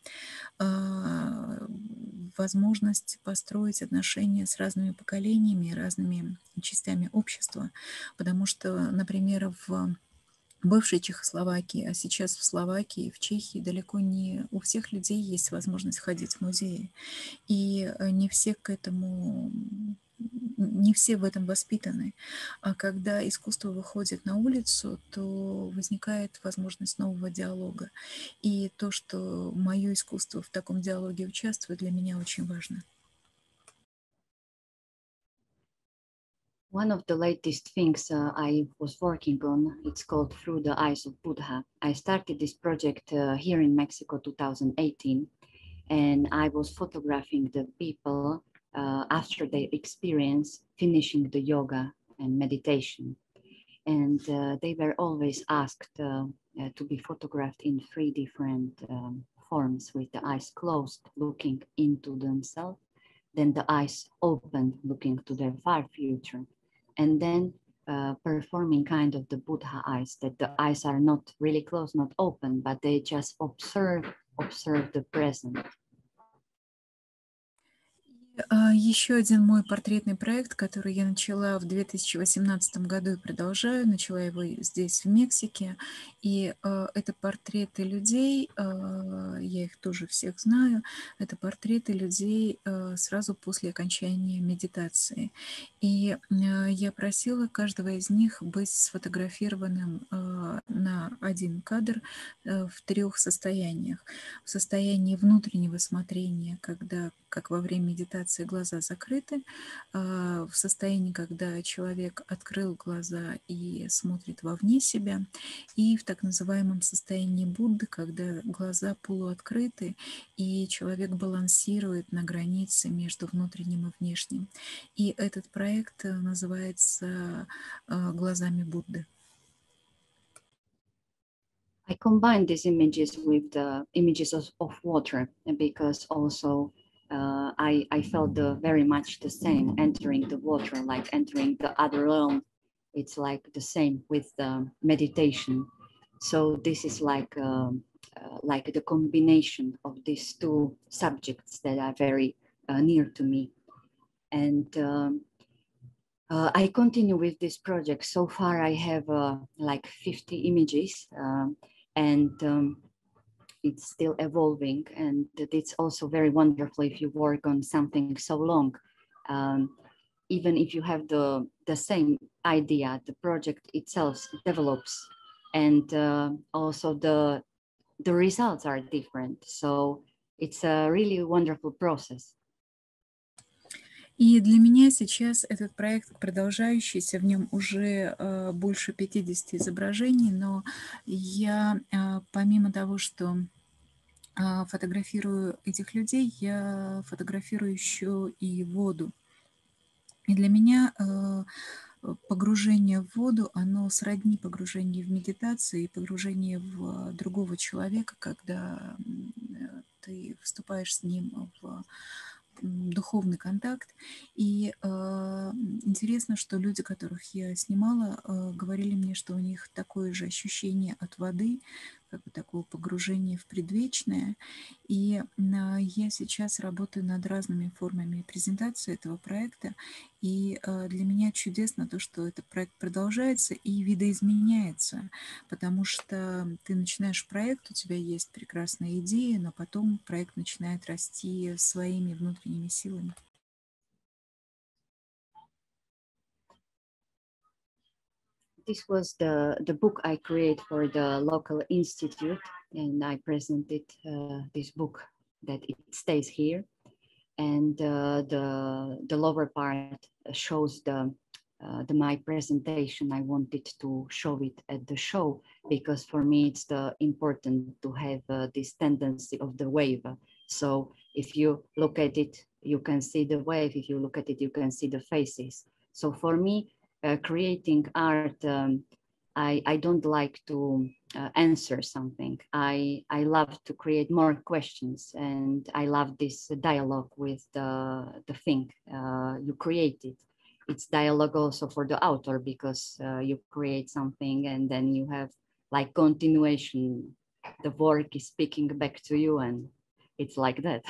Возможность построить отношения с разными поколениями, разными частями общества. Потому что, например, в бывшей Чехословакии, а сейчас в Словакии, в Чехии далеко не у всех людей есть возможность ходить в музеи. И не все к этому... не все в этом воспитаны. А когда искусство выходит на улицу, то возникает возможность нового диалога. И то, что мое искусство в таком диалоге участвует, для меня очень важно. One of the latest things uh, I was working on, it's called Through the Eyes of Buddha. I started this project uh, here in Mexico two thousand eighteen, and I was photographing the people uh, after their experience finishing the yoga and meditation. And uh, they were always asked uh, uh, to be photographed in three different um, forms, with the eyes closed, looking into themselves, then the eyes open, looking to their far future, and then uh, performing kind of the Buddha eyes, that the eyes are not really closed, not open, but they just observe, observe the present. Еще один мой портретный проект, который я начала в две тысячи восемнадцатом году и продолжаю, начала его здесь, в Мексике, и э, это портреты людей, э, я их тоже всех знаю, это портреты людей э, сразу после окончания медитации. И э, я просила каждого из них быть сфотографированным э, на один кадр э, в трех состояниях. В состоянии внутреннего смотрения, когда, как во время медитации, глаза закрыты, в состоянии, когда человек открыл глаза и смотрит вовне себя, и в так называемом состоянии Будды, когда глаза полуоткрыты, и человек балансирует на границе между внутренним и внешним. И этот проект называется «Глазами Будды». I combine these images with the images of, of water, because also Uh, I, I felt the, very much the same entering the water, like entering the other realm. It's like the same with the meditation. So this is like um, uh, like the combination of these two subjects that are very uh, near to me. And um, uh, I continue with this project. So far I have uh, like fifty images, um, and um, it's still evolving, and it's also very wonderful if you work on something so long. Um, even if you have the, the same idea, the project itself develops, and uh, also the, the results are different. So it's a really wonderful process. И для меня сейчас этот проект продолжающийся, в нем уже э, больше пятидесяти изображений, но я, э, помимо того, что э, фотографирую этих людей, я фотографирую еще и воду. И для меня э, погружение в воду, оно сродни погружению в медитацию и погружение в другого человека, когда ты вступаешь с ним в духовный контакт. И э, интересно, что люди, которых я снимала, э, говорили мне, что у них такое же ощущение от воды, как бы такого погружения в предвечное. И э, я сейчас работаю над разными формами презентации этого проекта. И э, для меня чудесно то, что этот проект продолжается и видоизменяется, потому что ты начинаешь проект, у тебя есть прекрасная идея, но потом проект начинает расти своими внутренними силами. This was the, the book I created for the local institute, and I presented uh, this book that it stays here. And uh, the, the lower part shows the, uh, the my presentation. I wanted to show it at the show because for me it's the important to have uh, this tendency of the wave. So if you look at it, you can see the wave. If you look at it, you can see the faces. So for me, Uh, creating art, um, I, I don't like to uh, answer something. I, I love to create more questions, and I love this dialogue with the, the thing uh, you created. It's dialogue also for the author because uh, you create something and then you have like continuation. The work is speaking back to you, and it's like that.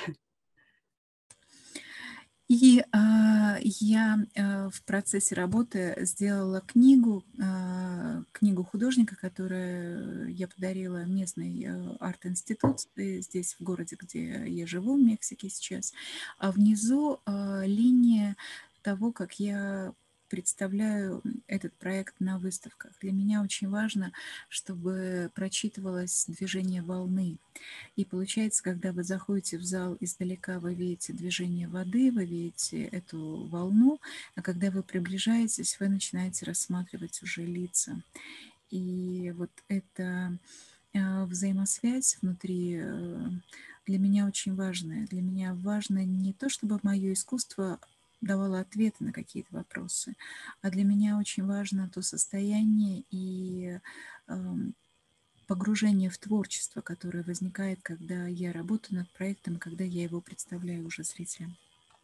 И э, я э, в процессе работы сделала книгу, э, книгу художника, которую я подарила местной э, арт-институции здесь, в городе, где я живу, в Мексике сейчас. А внизу э, линия того, как я представляю этот проект на выставках. Для меня очень важно, чтобы прочитывалось движение волны. И получается, когда вы заходите в зал издалека, вы видите движение воды, вы видите эту волну, а когда вы приближаетесь, вы начинаете рассматривать уже лица. И вот эта э, взаимосвязь внутри э, для меня очень важная. Для меня важно не то, чтобы мое искусство давало ответы на какие-то вопросы, а для меня очень важно то состояние и э, погружение в творчество, которое возникает, когда я работаю над проектом, когда я его представляю уже зрителям.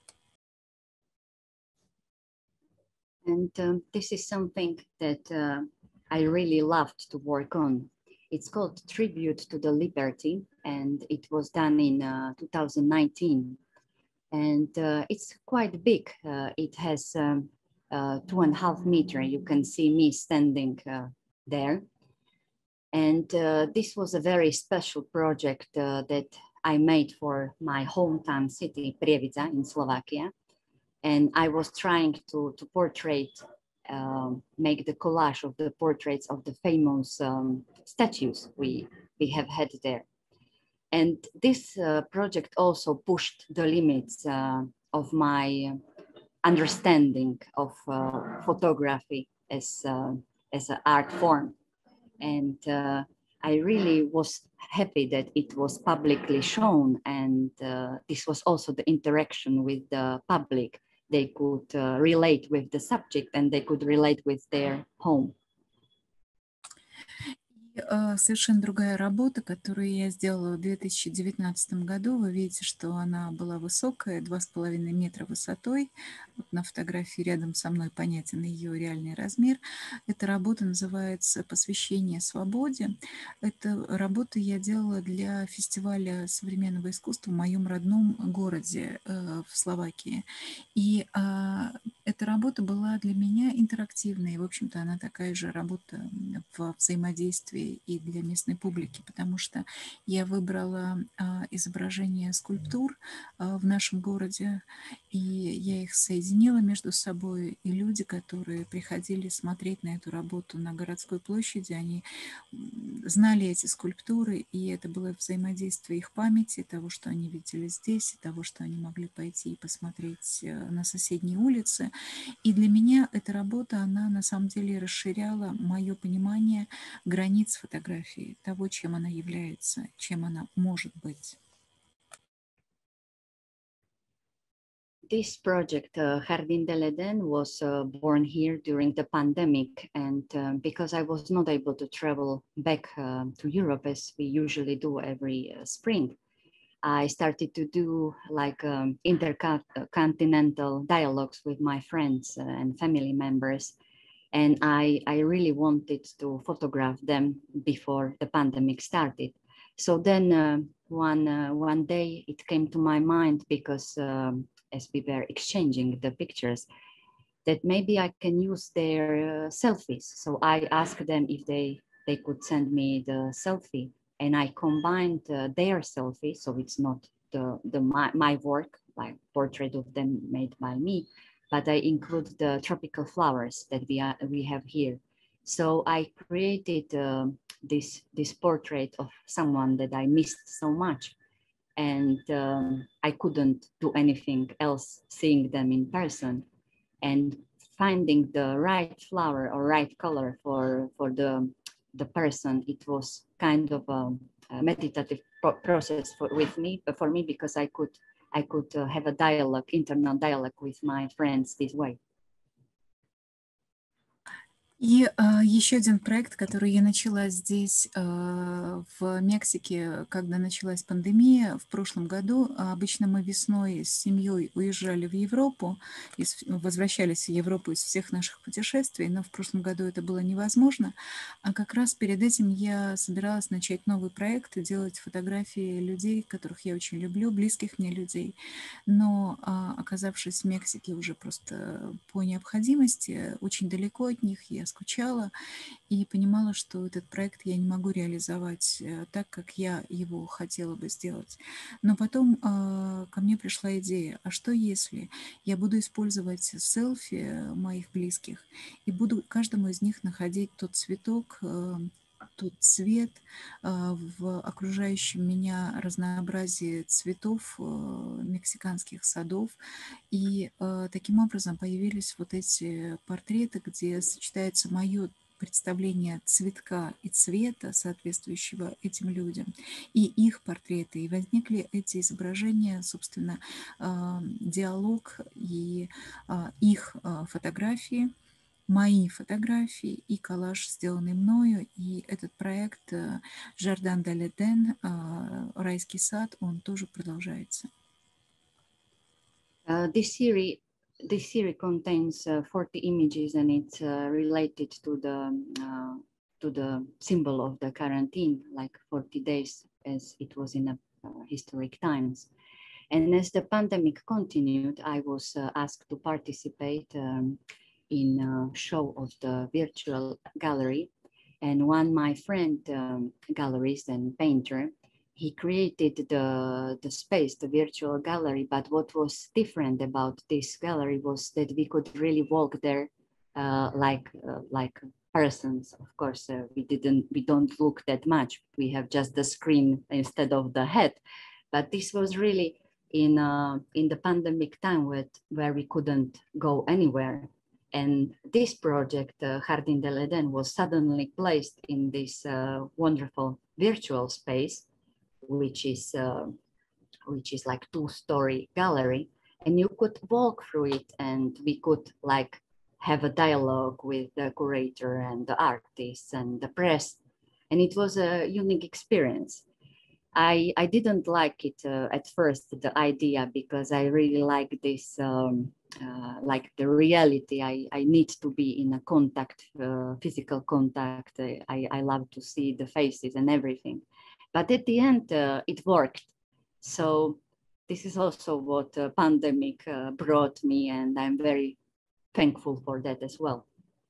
And um, this is something that uh, I really loved to work on. It's called Tribute to the Liberty, and it was done in uh, two thousand nineteen. And uh, it's quite big. Uh, it has um, uh, two and a half meter. You can see me standing uh, there. And uh, this was a very special project uh, that I made for my hometown city, Prievidza in Slovakia. And I was trying to, to portray, um, make the collage of the portraits of the famous um, statues we, we have had there. And this uh, project also pushed the limits uh, of my understanding of uh, photography as, uh, as an art form. And uh, I really was happy that it was publicly shown. And uh, this was also the interaction with the public. They could uh, relate with the subject and they could relate with their home. Совершенно другая работа, которую я сделала в две тысячи девятнадцатом году. Вы видите, что она была высокая, два с половиной метра высотой. Вот на фотографии рядом со мной понятен ее реальный размер. Эта работа называется «Посвящение свободе». Эту работу я делала для фестиваля современного искусства в моем родном городе в Словакии. И эта работа была для меня интерактивной. В общем-то, она такая же работа в взаимодействии и для местной публики, потому что я выбрала а, изображения скульптур а, в нашем городе, и я их соединила между собой, и люди, которые приходили смотреть на эту работу на городской площади, они знали эти скульптуры, и это было взаимодействие их памяти, того, что они видели здесь, и того, что они могли пойти и посмотреть на соседние улицы. И для меня эта работа, она на самом деле расширяла мое понимание границ фотографии, того, чем она является, чем она может быть. This project, uh, Jardín del Edén, was uh, born here during the pandemic. And uh, because I was not able to travel back uh, to Europe as we usually do every uh, spring, I started to do like um, intercontinental dialogues with my friends uh, and family members. And I, I really wanted to photograph them before the pandemic started. So then uh, one, uh, one day it came to my mind, because um, as we were exchanging the pictures, that maybe I can use their uh, selfies. So I asked them if they, they could send me the selfie, and I combined uh, their selfie. So it's not the, the my, my work, like portrait of them made by me, but I include the tropical flowers that we, are, we have here. So I created uh, this, this portrait of someone that I missed so much. And um, I couldn't do anything else seeing them in person. And finding the right flower or right color for, for the, the person, it was kind of a, a meditative pro process for, with me, for me, because I could, I could uh, have a dialogue, internal dialogue with my friends this way. И а, еще один проект, который я начала здесь, а, в Мексике, когда началась пандемия в прошлом году. Обычно мы весной с семьей уезжали в Европу, из, возвращались в Европу из всех наших путешествий, но в прошлом году это было невозможно. А как раз перед этим я собиралась начать новый проект и делать фотографии людей, которых я очень люблю, близких мне людей. Но а, оказавшись в Мексике уже просто по необходимости, очень далеко от них, я скучала и понимала, что этот проект я не могу реализовать так, как я его хотела бы сделать. Но потом э, ко мне пришла идея, а что если я буду использовать селфи моих близких и буду каждому из них находить тот цветок, э, тот цвет э, в окружающем меня разнообразии цветов э, мексиканских садов. И э, таким образом появились вот эти портреты, где сочетается мое представление цветка и цвета, соответствующего этим людям, и их портреты. И возникли эти изображения, собственно, э, диалог и э, их э, фотографии, мои фотографии и коллаж, сделанный мною. И этот проект Jardín del Edén, райский сад, он тоже продолжается. Uh, this series, this series contains uh, forty images, and it's uh, related to the uh, to the symbol of the quarantine, like forty days, as it was in a, uh, historic times. And as the pandemic continued, I was uh, asked to participate um, in a show of the virtual gallery. And one my friend, um, gallerist and painter, he created the, the space, the virtual gallery. But what was different about this gallery was that we could really walk there uh, like, uh, like persons. Of course, uh, we didn't, we don't look that much. We have just the screen instead of the head. But this was really in, uh, in the pandemic time with, where we couldn't go anywhere. And this project, uh, Jardín del Edén, was suddenly placed in this uh, wonderful virtual space, which is uh, which is like two-story gallery, and you could walk through it, and we could like have a dialogue with the curator and the artists and the press, and it was a unique experience. I I didn't like it uh, at first, the idea, because I really like this um, uh, like the reality. I I need to be in a contact, uh, physical contact. I I love to see the faces and everything. But at the end, uh, it worked. So this is also what uh, pandemic uh, brought me, and I'm very thankful for that as well.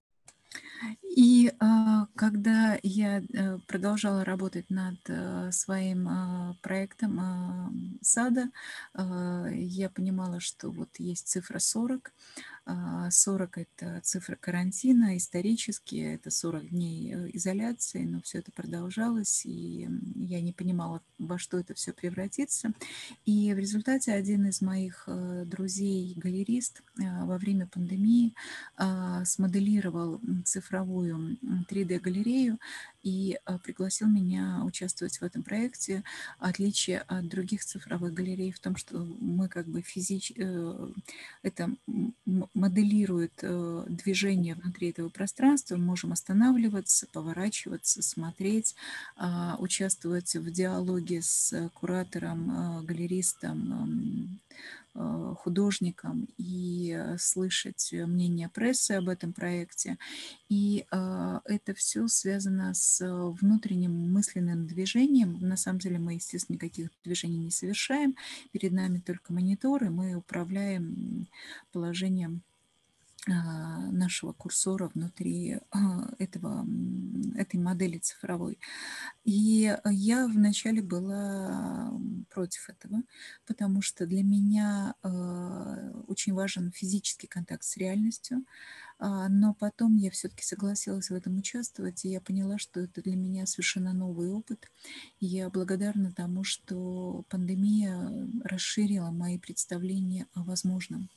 И а, когда я а, продолжала работать над а, своим а, проектом а, сада, а, я понимала, что вот есть цифра сорок. А, сорок – это цифра карантина, исторически это сорок дней э, изоляции, но все это продолжалось, и м, я не понимала, во что это все превратится. И в результате один из моих э, друзей, галерист, э, во время пандемии а, смоделировал м, цифровую м, три дэ галерею и а, пригласил меня участвовать в этом проекте. Отличие от других цифровых галерей в том, что мы как бы физич... э, это м, м- моделирует э, движение внутри этого пространства. Мы можем останавливаться, поворачиваться, смотреть, а, участвовать в диалоге с э, куратором, э, галеристом, эм, э, художником и э, слышать э, мнение прессы об этом проекте. И э, это все связано с э, внутренним мысленным движением. На самом деле мы, естественно, никаких движений не совершаем. Перед нами только мониторы, мы управляем м, положением а, нашего курсора внутри а, этого, м, этой модели цифровой. И я вначале была м, против этого, потому что для меня а, очень важен физический контакт с реальностью. А, Но потом я все-таки согласилась в этом участвовать, и я поняла, что это для меня совершенно новый опыт. И я благодарна тому, что пандемия расширила мои представления о возможном.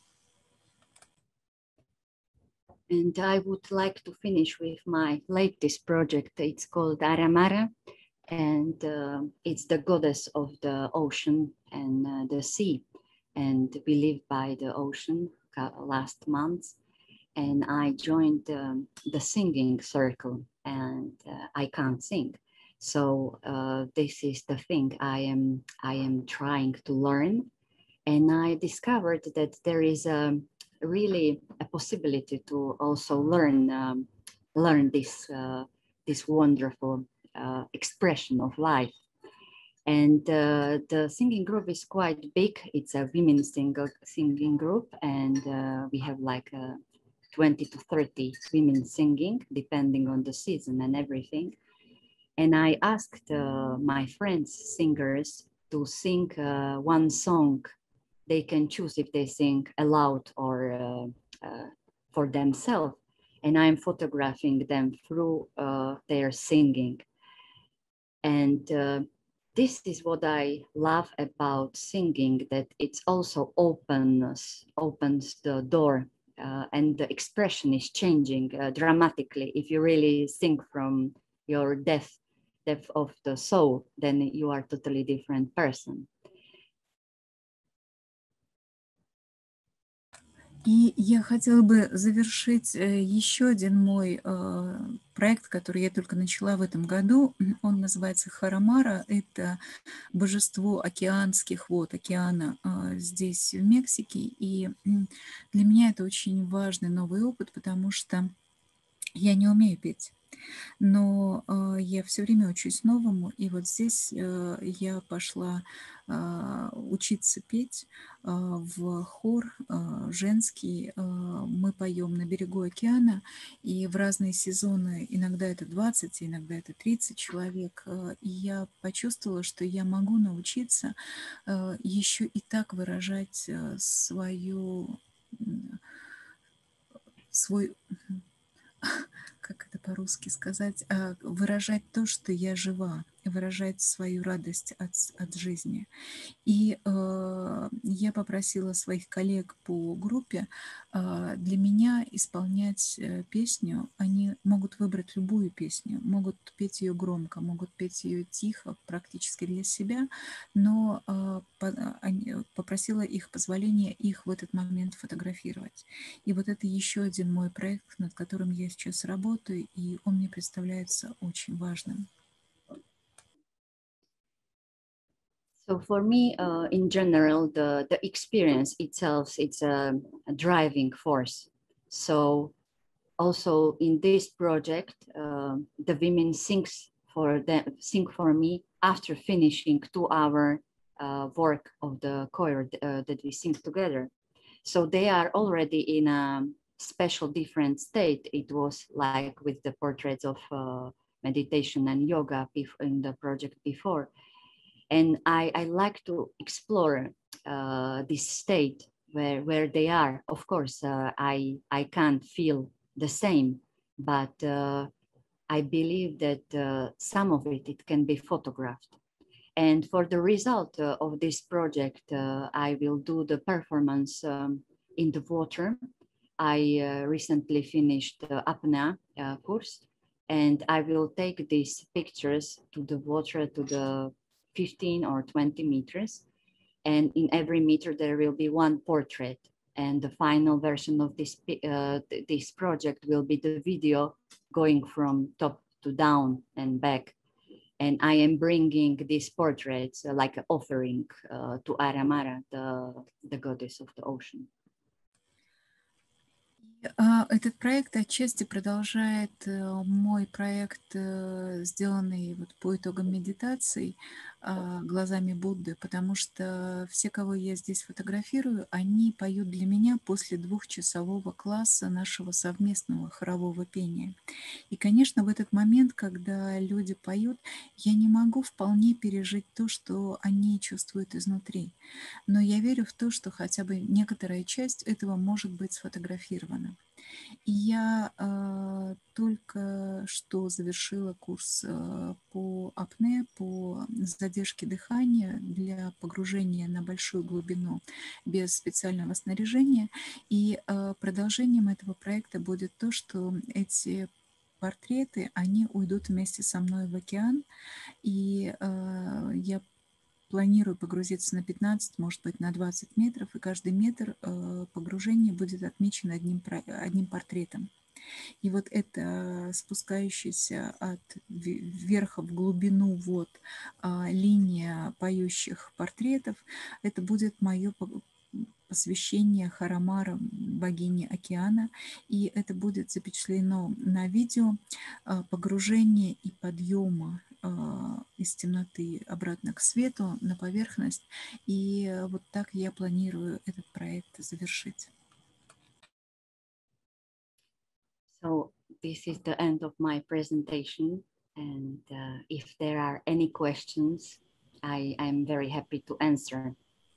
And I would like to finish with my latest project. It's called Aramara, and uh, it's the goddess of the ocean and uh, the sea. And we live by the ocean last month. And I joined um, the singing circle, and uh, I can't sing. So uh, this is the thing I am I am trying to learn, and I discovered that there is a really a possibility to also learn um, learn this uh, this wonderful uh, expression of life. And uh, the singing group is quite big. It's a women singer singing group, and uh, we have like a twenty to thirty women singing, depending on the season and everything. And I asked uh, my friends, singers, to sing uh, one song. They can choose if they sing aloud or uh, uh, for themselves. And I'm photographing them through uh, their singing. And uh, this is what I love about singing, that it also opens, opens the door uh, and the expression is changing uh, dramatically. If you really sing from your depth, depth of the soul, then you are a totally different person. И я хотела бы завершить э, еще один мой э, проект, который я только начала в этом году. Он называется Харамара. Это божество океанских вод, океана э, здесь, в Мексике. И м, для меня это очень важный новый опыт, потому что я не умею петь. Но э, я все время учусь новому, и вот здесь э, я пошла а, учиться петь а, в хор а, женский. А, мы поем на берегу океана, и в разные сезоны, иногда это двадцать, иногда это тридцать человек. А, и я почувствовала, что я могу научиться а, еще и так выражать а, свою, м, свой как это по-русски сказать, а, выражать то, что я жива, выражать свою радость от, от жизни. И э, я попросила своих коллег по группе э, для меня исполнять э, песню. Они могут выбрать любую песню, могут петь ее громко, могут петь ее тихо, практически для себя, но э, по, они, попросила их позволения их в этот момент фотографировать. И вот это еще один мой проект, над которым я сейчас работаю, и он мне представляется очень важным. So for me, uh, in general, the, the experience itself, it's a, a driving force. So also in this project, uh, the women sings for them, sing for me after finishing two hour uh, work of the choir uh, that we sing together. So they are already in a special different state. It was like with the portraits of uh, meditation and yoga in the project before. And I, I like to explore uh, this state where, where they are. Of course, uh, I, I can't feel the same, but uh, I believe that uh, some of it, it can be photographed. And for the result uh, of this project, uh, I will do the performance um, in the water. I uh, recently finished the apnea uh, course, and I will take these pictures to the water to the fifteen or twenty meters. And in every meter, there will be one portrait. And the final version of this, uh, this project will be the video going from top to down and back. And I am bringing these portraits uh, like an offering uh, to Aramara, the, the goddess of the ocean. Этот проект отчасти продолжает мой проект, сделанный вот по итогам медитаций глазами Будды, потому что все, кого я здесь фотографирую, они поют для меня после двухчасового класса нашего совместного хорового пения. И, конечно, в этот момент, когда люди поют, я не могу вполне пережить то, что они чувствуют изнутри. Но я верю в то, что хотя бы некоторая часть этого может быть сфотографирована. И я э, только что завершила курс э, по апне, по задержке дыхания для погружения на большую глубину без специального снаряжения. И э, продолжением этого проекта будет то, что эти портреты, они уйдут вместе со мной в океан, и э, я планирую погрузиться на пятнадцать, может быть, на двадцать метров, и каждый метр э, погружения будет отмечен одним, одним портретом. И вот это спускающаяся от верха в глубину вот э, линия поющих портретов, это будет мое посвящение Харамара, богине океана, и это будет запечатлено на видео э, погружение и подъема из темноты обратно к свету, на поверхность. И вот так я планирую этот проект завершить. So this is the end of my presentation. And uh, if there are any questions, I am very happy to answer.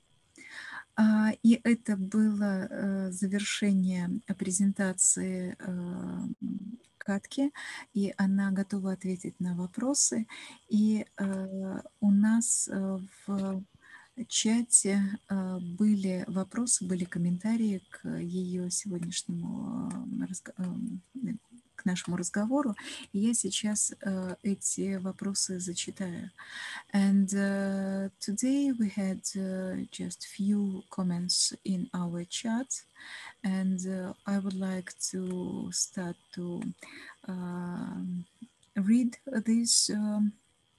Uh, и это было uh, завершение презентации uh, Катки, и она готова ответить на вопросы. И uh, у нас uh, в чате uh, были вопросы, были комментарии к ее сегодняшнему uh, разговору. К нашему разговору, и я сейчас uh, эти вопросы зачитаю. And uh, today we had uh, just few comments in our chat, and uh, I would like to start to uh, read these um,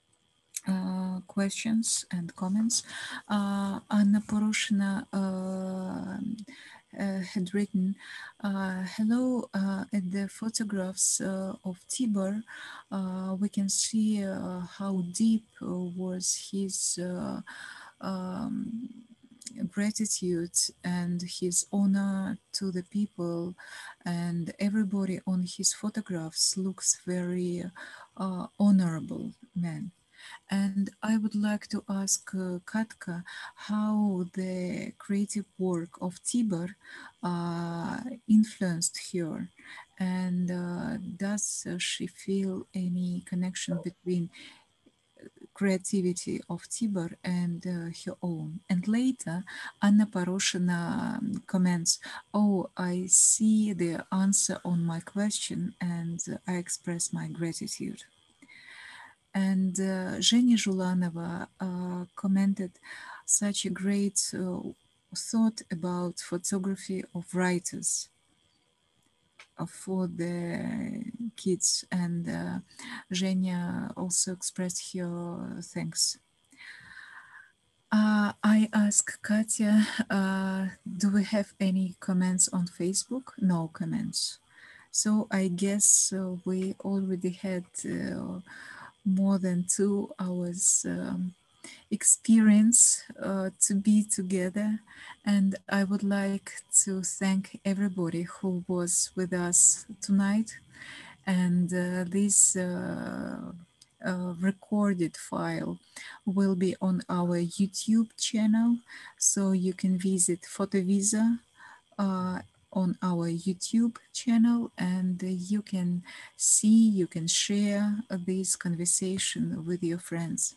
uh, questions and comments. Uh, Anna Poroshina uh, Uh, had written, uh, hello, uh, at the photographs uh, of Tibor, uh, we can see uh, how deep uh, was his uh, um, gratitude and his honor to the people, and everybody on his photographs looks very uh, honorable man. And I would like to ask uh, Katka how the creative work of Tibor uh, influenced her, and uh, does uh, she feel any connection between creativity of Tibor and uh, her own? And later, Anna Poroshina comments, oh, I see the answer on my question and I express my gratitude. And uh, Zhenya Zhulanova uh, commented such a great uh, thought about photography of writers uh, for the kids. And uh, Zhenya also expressed her thanks. Uh, I asked Katya, uh, do we have any comments on Facebook? No comments. So I guess uh, we already had uh, more than two hours um, experience uh, to be together. And I would like to thank everybody who was with us tonight. And uh, this uh, uh, recorded file will be on our YouTube channel. So you can visit Fotovisa uh, on our YouTube channel, and you can see, you can share this conversation with your friends.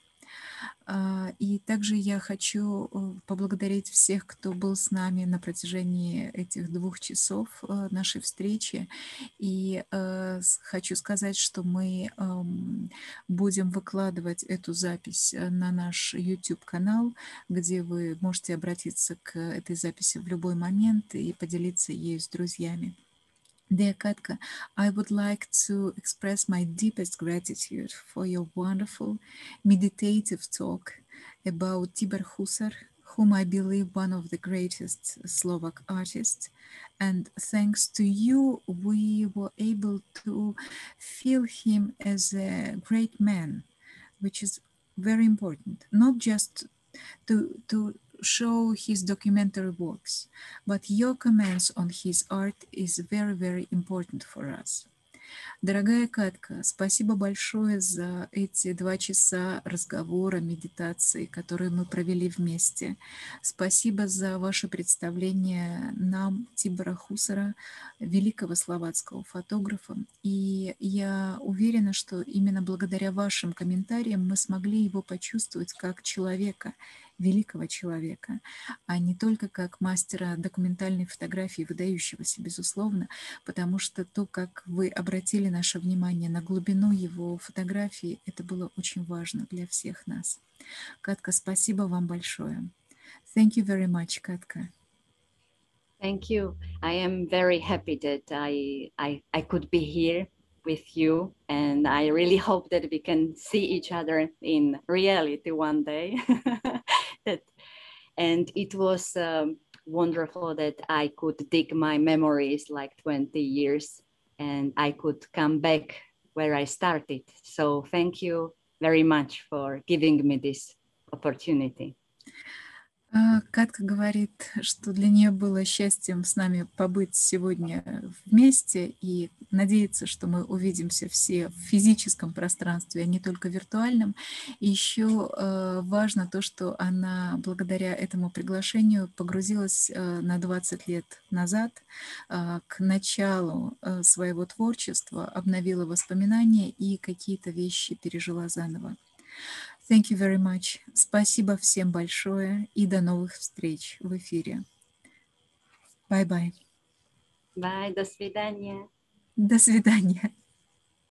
И также я хочу поблагодарить всех, кто был с нами на протяжении этих двух часов нашей встречи. И хочу сказать, что мы будем выкладывать эту запись на наш YouTube-канал, где вы можете обратиться к этой записи в любой момент и поделиться ею с друзьями. Dear Katka, I would like to express my deepest gratitude for your wonderful meditative talk about Tibor Husar, whom I believe one of the greatest Slovak artists. And thanks to you, we were able to feel him as a great man, which is very important, not just to, to show his documentary works, but your comments on his art is very, very important for us. Дорогая Катка, спасибо большое за эти два часа разговора, медитации, которые мы провели вместе. Спасибо за ваше представление нам, Тибора Хусара, великого словацкого фотографа. И я уверена, что именно благодаря вашим комментариям мы смогли его почувствовать как человека, великого человека, а не только как мастера документальной фотографии, выдающегося, безусловно, потому что то, как вы обратили наше внимание на глубину его фотографии, это было очень важно для всех нас. Катка, спасибо вам большое. Thank you very much, Катка. Thank you. I am very happy that I, I, I could be here with you, and I really hope that we can see each other in reality one day. that, and it was um, wonderful that I could dig my memories like twenty years, and I could come back where I started. So thank you very much for giving me this opportunity. Катка говорит, что для нее было счастьем с нами побыть сегодня вместе и надеется, что мы увидимся все в физическом пространстве, а не только виртуальном. И еще важно то, что она благодаря этому приглашению погрузилась на двадцать лет назад к началу своего творчества, обновила воспоминания и какие-то вещи пережила заново. Thank you very much. Спасибо всем большое и до новых встреч в эфире. Bye-bye. Bye, до свидания. До свидания.